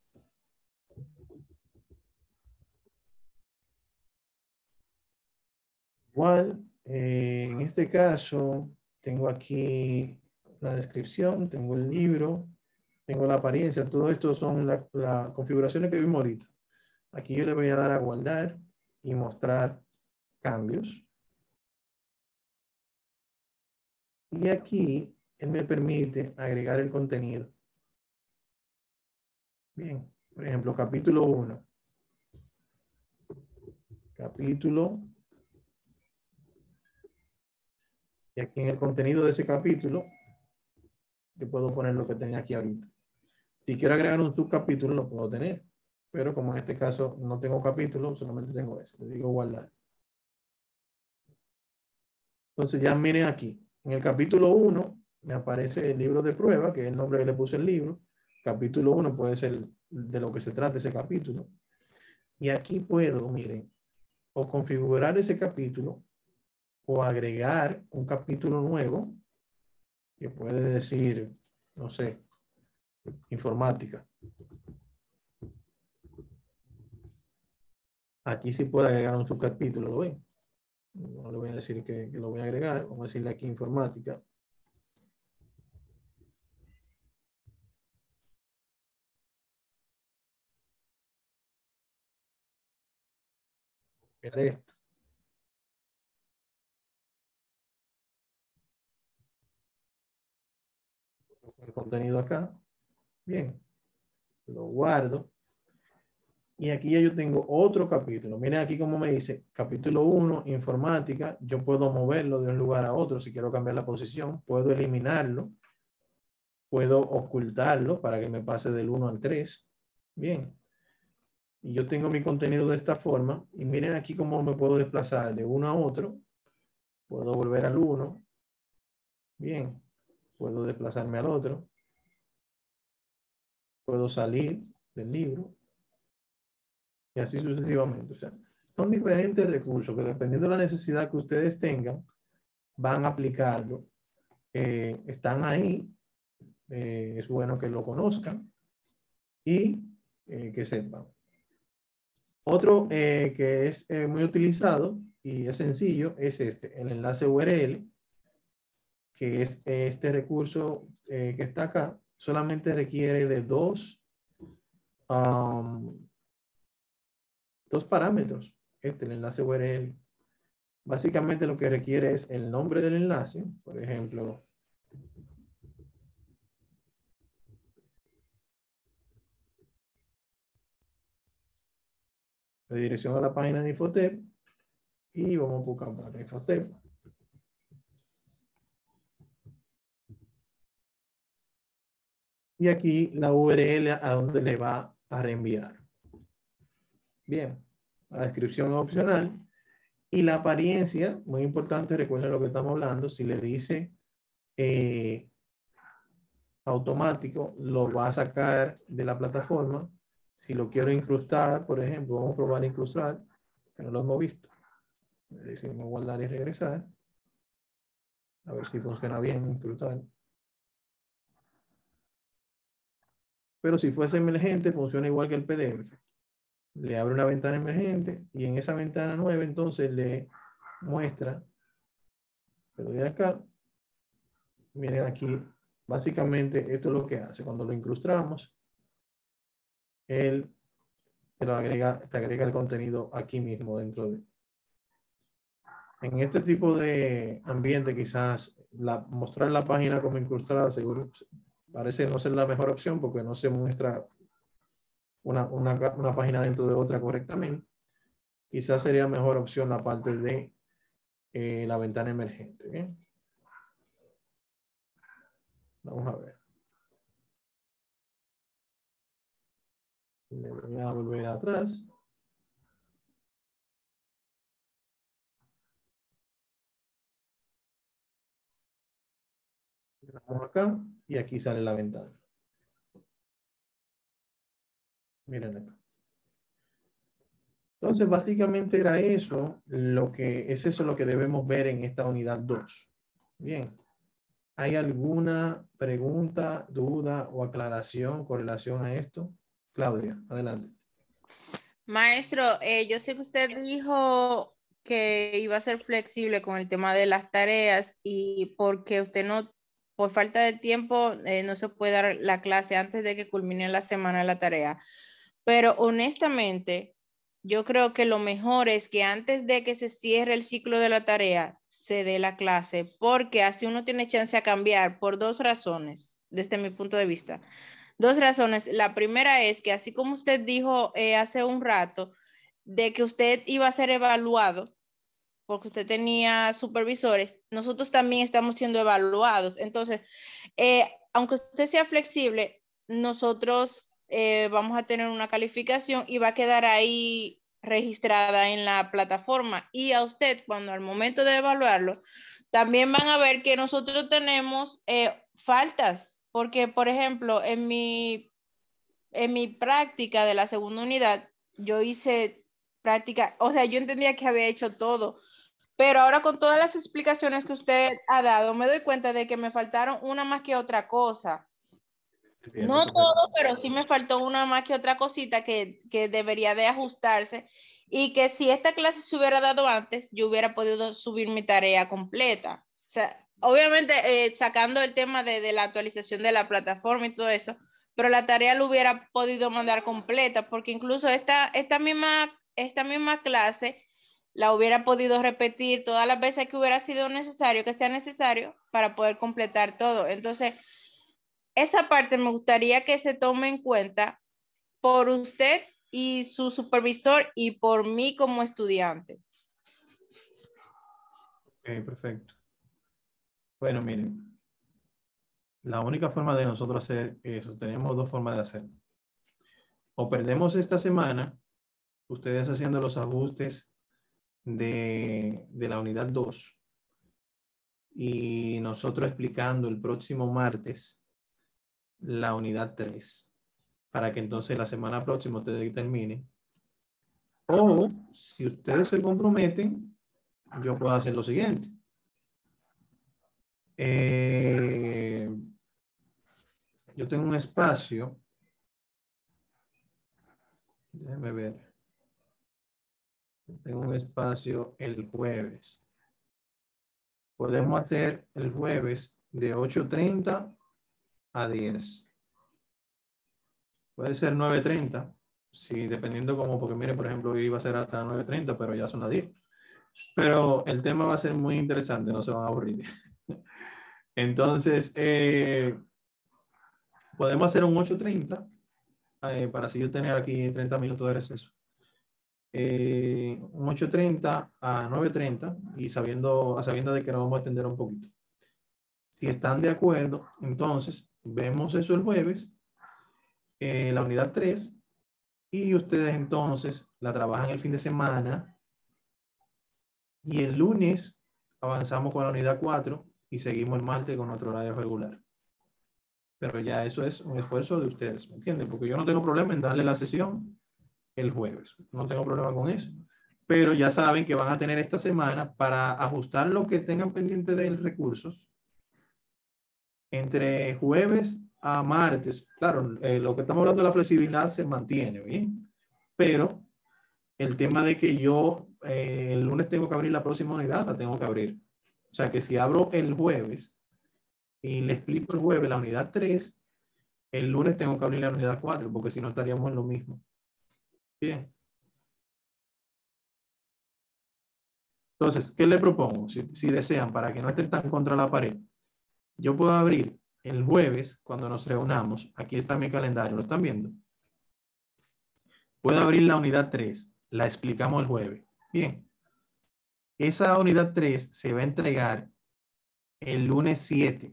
igual, eh, en este caso, tengo aquí la descripción, tengo el libro, tengo la apariencia. Todo esto son las la configuraciones que vimos ahorita. Aquí yo le voy a dar a guardar y mostrar cambios. Y aquí él me permite agregar el contenido. Bien, por ejemplo, capítulo uno. Capítulo. Y aquí en el contenido de ese capítulo, yo puedo poner lo que tenía aquí ahorita. Si quiero agregar un subcapítulo, lo puedo tener. Pero como en este caso no tengo capítulo, solamente tengo eso. Le digo guardar. Entonces ya miren aquí. En el capítulo uno me aparece el libro de prueba, que es el nombre que le puse al libro. Capítulo uno puede ser de lo que se trata ese capítulo. Y aquí puedo, miren, o configurar ese capítulo o agregar un capítulo nuevo que puede decir, no sé, informática. Aquí sí puedo agregar un subcapítulo, ¿lo ven? No le voy a decir que, que lo voy a agregar, vamos a decirle aquí informática. El resto. El contenido acá. Bien. Lo guardo. Y aquí ya yo tengo otro capítulo. Miren aquí como me dice, capítulo uno, informática. Yo puedo moverlo de un lugar a otro si quiero cambiar la posición. Puedo eliminarlo. Puedo ocultarlo para que me pase del uno al tres. Bien. Y yo tengo mi contenido de esta forma. Y miren aquí cómo me puedo desplazar de uno a otro. Puedo volver al uno. Bien. Puedo desplazarme al otro. Puedo salir del libro. Y así sucesivamente. O sea, son diferentes recursos que dependiendo de la necesidad que ustedes tengan, van a aplicarlo. Eh, están ahí. Eh, es bueno que lo conozcan y eh, que sepan. Otro eh, que es eh, muy utilizado y es sencillo es este, el enlace U R L, que es este recurso eh, que está acá. Solamente requiere de dos, um, dos parámetros. Este, el enlace U R L. Básicamente lo que requiere es el nombre del enlace, por ejemplo, la dirección a la página de Infotep y vamos a buscar para Infotep. Y aquí la U R L a donde le va a reenviar. Bien, la descripción es opcional. Y la apariencia, muy importante, recuerden lo que estamos hablando, si le dice eh, automático, lo va a sacar de la plataforma. Si lo quiero incrustar, por ejemplo, vamos a probar incrustar, que no lo hemos visto. Le decimos guardar y regresar. A ver si funciona bien incrustar. Pero si fuese emergente, funciona igual que el P D F. Le abre una ventana emergente y en esa ventana nueva entonces le muestra, le doy acá, miren aquí, básicamente esto es lo que hace. Cuando lo incrustamos, él te, lo agrega, te agrega el contenido aquí mismo dentro de. En este tipo de ambiente quizás la, mostrar la página como incrustada seguro parece no ser la mejor opción porque no se muestra una, una, una página dentro de otra correctamente. Quizás sería mejor opción la parte de eh, la ventana emergente. ¿Bien? Vamos a ver. Le voy a volver atrás. Vamos acá y aquí sale la ventana. Miren acá. Entonces, básicamente era eso, lo que es eso lo que debemos ver en esta unidad dos. Bien. ¿Hay alguna pregunta, duda o aclaración con relación a esto? Claudia, adelante.
Maestro, eh, yo sé que usted dijo que iba a ser flexible con el tema de las tareas y porque usted no, por falta de tiempo, eh, no se puede dar la clase antes de que culmine la semana la tarea. Pero honestamente, yo creo que lo mejor es que antes de que se cierre el ciclo de la tarea, se dé la clase, porque así uno tiene chance a cambiar por dos razones, desde mi punto de vista. Dos razones. La primera es que así como usted dijo eh, hace un rato, de que usted iba a ser evaluado, porque usted tenía supervisores, nosotros también estamos siendo evaluados. Entonces, eh, aunque usted sea flexible, nosotros eh, vamos a tener una calificación y va a quedar ahí registrada en la plataforma. Y a usted, cuando al momento de evaluarlo, también van a ver que nosotros tenemos eh, faltas. Porque, por ejemplo, en mi, en mi práctica de la segunda unidad, yo hice práctica, o sea, yo entendía que había hecho todo, pero ahora con todas las explicaciones que usted ha dado, me doy cuenta de que me faltaron una más que otra cosa.
Bien,
No
perfecto.
todo, pero sí me faltó una más que otra cosita que, que debería de ajustarse y que si esta clase se hubiera dado antes, yo hubiera podido subir mi tarea completa. O sea, obviamente eh, sacando el tema de, de la actualización de la plataforma y todo eso, pero la tarea lo hubiera podido mandar completa porque incluso esta, esta, misma, esta misma clase la hubiera podido repetir todas las veces que hubiera sido necesario, que sea necesario para poder completar todo. Entonces, esa parte me gustaría que se tome en cuenta por usted y su supervisor y por mí como estudiante.
Ok, perfecto. Bueno, miren, la única forma de nosotros hacer eso, tenemos dos formas de hacerlo. O perdemos esta semana, ustedes haciendo los ajustes de, de la unidad dos y nosotros explicando el próximo martes la unidad tres, para que entonces la semana próxima ustedes terminen. O si ustedes se comprometen, yo puedo hacer lo siguiente. Eh, yo tengo un espacio. Déjenme ver. Tengo un espacio el jueves. Podemos hacer el jueves de ocho treinta a diez. Puede ser nueve treinta. Sí, dependiendo como, porque mire, por ejemplo, hoy iba a ser hasta nueve treinta, pero ya son las diez. Pero el tema va a ser muy interesante, no se van a aburrir. Entonces, eh, podemos hacer un ocho treinta eh, para así yo tener aquí treinta minutos de receso. Eh, un ocho treinta a nueve treinta y sabiendo, sabiendo de que nos vamos a extender un poquito. Si están de acuerdo, entonces vemos eso el jueves, eh, la unidad tres, y ustedes entonces la trabajan el fin de semana y el lunes avanzamos con la unidad cuatro y seguimos el martes con nuestro horario regular. Pero ya eso es un esfuerzo de ustedes, ¿me entienden? Porque yo no tengo problema en darle la sesión el jueves, no tengo problema con eso. Pero ya saben que van a tener esta semana para ajustar lo que tengan pendiente de recursos entre jueves a martes. Claro, eh, lo que estamos hablando de la flexibilidad se mantiene, ¿bien? Pero el tema de que yo eh, el lunes tengo que abrir la próxima unidad, la tengo que abrir. O sea que si abro el jueves y le explico el jueves la unidad tres, el lunes tengo que abrir la unidad cuatro, porque si no estaríamos en lo mismo. Bien. Entonces, ¿qué le propongo? Si, si desean, para que no estén tan contra la pared, yo puedo abrir el jueves cuando nos reunamos. Aquí está mi calendario, ¿lo están viendo? Puedo abrir la unidad tres, la explicamos el jueves. Bien. Esa unidad tres se va a entregar el lunes siete.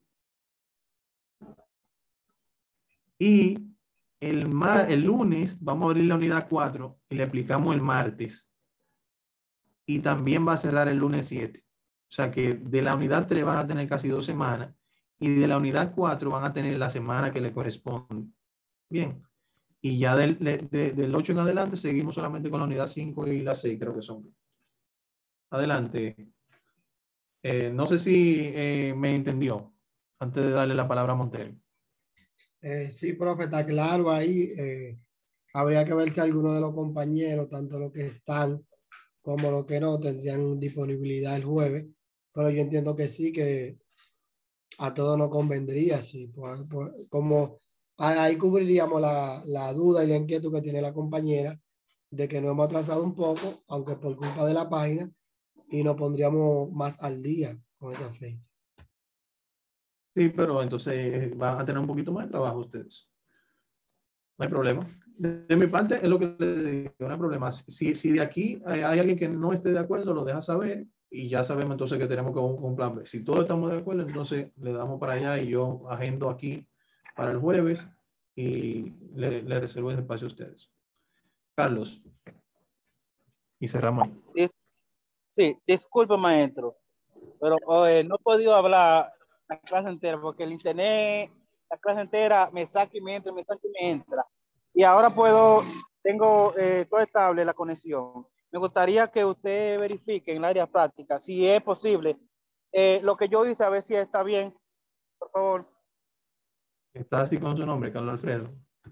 Y el, mar, el lunes vamos a abrir la unidad cuatro y le explicamos el martes. Y también va a cerrar el lunes siete. O sea que de la unidad tres van a tener casi dos semanas y de la unidad cuatro van a tener la semana que le corresponde. Bien. Y ya del, de, de, del ocho en adelante seguimos solamente con la unidad cinco y la seis, creo que son. Adelante. Eh, no sé si eh, me entendió antes de darle la palabra a Montero.
Eh, sí, profe, está claro ahí. Eh, habría que ver si alguno de los compañeros, tanto los que están como los que no, tendrían disponibilidad el jueves. Pero yo entiendo que sí, que a todos nos convendría, sí. Por, por- como ahí cubriríamos la, la duda y la inquietud que tiene la compañera de que nos hemos atrasado un poco, aunque por culpa de la página, y nos pondríamos más al día con esa fecha.
Sí, pero entonces van a tener un poquito más de trabajo ustedes. No hay problema. De, de mi parte, es lo que le digo, no hay problema. Si, si de aquí hay, hay alguien que no esté de acuerdo, lo deja saber y ya sabemos entonces que tenemos que un, un plan B. Si todos estamos de acuerdo, entonces le damos para allá y yo agendo aquí para el jueves y le, le reservo ese espacio a ustedes. Carlos. Y cerramos ahí.
Dis- Sí, disculpe, maestro, pero eh, no he podido hablar la clase entera porque el internet, la clase entera me saca y me entra, me saca y me entra. Y ahora puedo, tengo eh, todo estable la conexión. Me gustaría que usted verifique en el área práctica, si es posible, eh, lo que yo hice, a ver si está bien, por favor.
Está así con su nombre, Carlos Alfredo.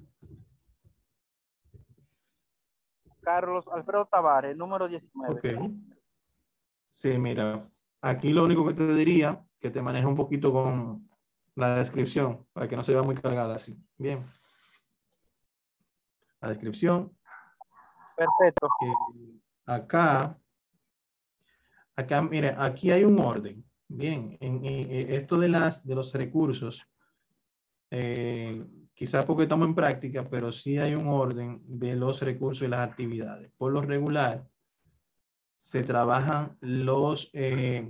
Carlos Alfredo Tavares, número diecinueve.
Ok. Sí, mira, aquí lo único que te diría que te maneja un poquito con la descripción para que no se vea muy cargada así. Bien. La descripción.
Perfecto.
Eh, acá, acá, mire, aquí hay un orden. Bien, en, en- en esto de, las, de los recursos, eh, quizás porque estamos en práctica, pero sí hay un orden de los recursos y las actividades. Por lo regular, se trabajan los eh,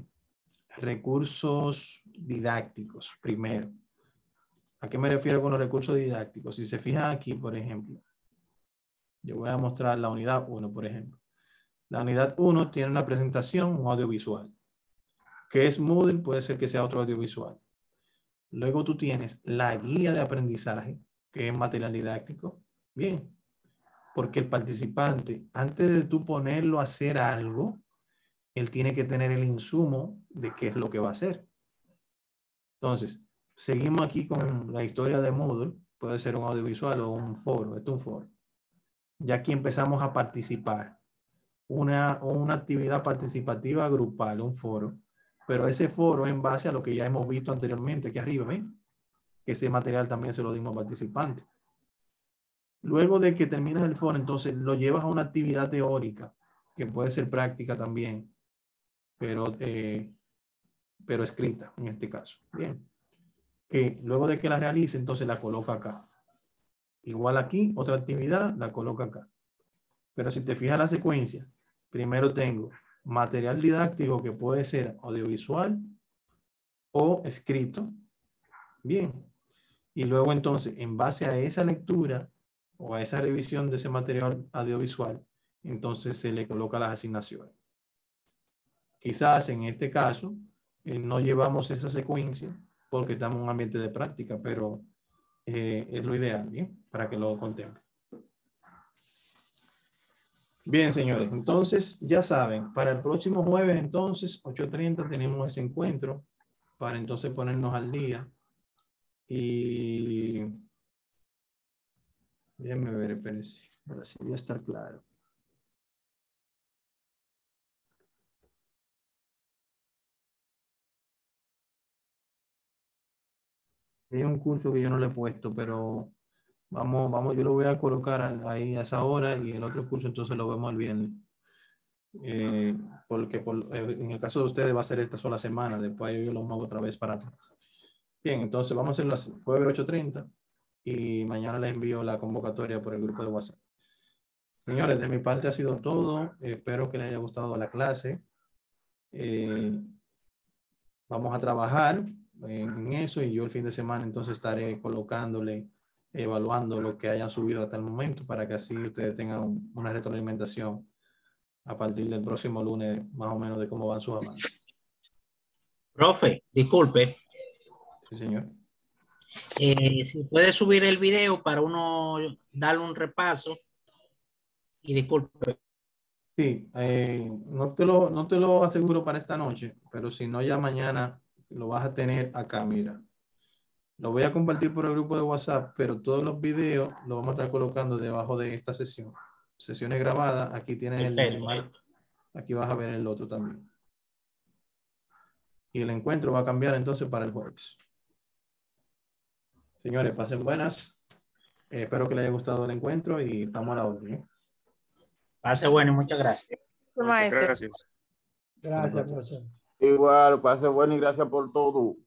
recursos didácticos primero. ¿A qué me refiero con los recursos didácticos? Si se fijan aquí, por ejemplo, yo voy a mostrar la unidad uno, por ejemplo. La unidad uno tiene una presentación, un audiovisual. ¿Qué es Moodle? Puede ser que sea otro audiovisual. Luego tú tienes la guía de aprendizaje, que es material didáctico. Bien, porque el participante, antes de tú ponerlo a hacer algo, él tiene que tener el insumo de qué es lo que va a hacer. Entonces, seguimos aquí con la historia de Moodle. Puede ser un audiovisual o un foro. Esto es un foro. Ya aquí empezamos a participar. Una, una actividad participativa grupal, un foro. Pero ese foro en base a lo que ya hemos visto anteriormente aquí arriba, ¿ven? Que ese material también se lo dimos al participante. Luego de que terminas el foro, entonces lo llevas a una actividad teórica, que puede ser práctica también, pero, eh, pero escrita en este caso. Bien. Que luego de que la realice, entonces la coloca acá. Igual aquí, otra actividad, la coloca acá. Pero si te fijas la secuencia, primero tengo material didáctico que puede ser audiovisual o escrito. Bien. Y luego entonces, en base a esa lectura o a esa revisión de ese material audiovisual, entonces se le coloca las asignaciones. Quizás en este caso eh, no llevamos esa secuencia porque estamos en un ambiente de práctica, pero eh, es lo ideal, ¿bien? Para que lo contemplen. Bien, señores, entonces ya saben, para el próximo jueves, entonces, ocho treinta, tenemos ese encuentro para entonces ponernos al día. Y déjenme ver, espérense, para así voy a estar claro. Hay un curso que yo no le he puesto, pero vamos, vamos, yo lo voy a colocar ahí a esa hora y el otro curso entonces lo vemos el viernes. Eh, porque por, eh, en el caso de ustedes va a ser esta sola semana, después yo lo muevo otra vez para atrás. Bien, entonces vamos a hacer las jueves ocho treinta y mañana les envío la convocatoria por el grupo de WhatsApp. Señores, de mi parte ha sido todo. Espero que les haya gustado la clase. Eh, vamos a trabajar en eso y yo el fin de semana entonces estaré colocándole, evaluando lo que hayan subido hasta el momento para que así ustedes tengan una retroalimentación a partir del próximo lunes más o menos de cómo van sus avances.
Profe, disculpe.
Sí, señor.
Eh, si puede subir el video para uno darle un repaso. Y disculpe.
Sí, eh, no te lo, no te lo aseguro para esta noche, pero si no, ya mañana lo vas a tener acá, mira. Lo voy a compartir por el grupo de WhatsApp, pero todos los videos los vamos a estar colocando debajo de esta sesión. Sesiones grabadas, aquí tienes el de Mar- aquí vas a ver el otro también. Y el encuentro va a cambiar entonces para el jueves. Señores, pasen buenas. Eh, espero que les haya gustado el encuentro y estamos a la orden, ¿eh?
Pase bueno, muchas gracias.
Maestro.
Gracias.
Gracias, profesor.
Igual, pase bueno y gracias por todo.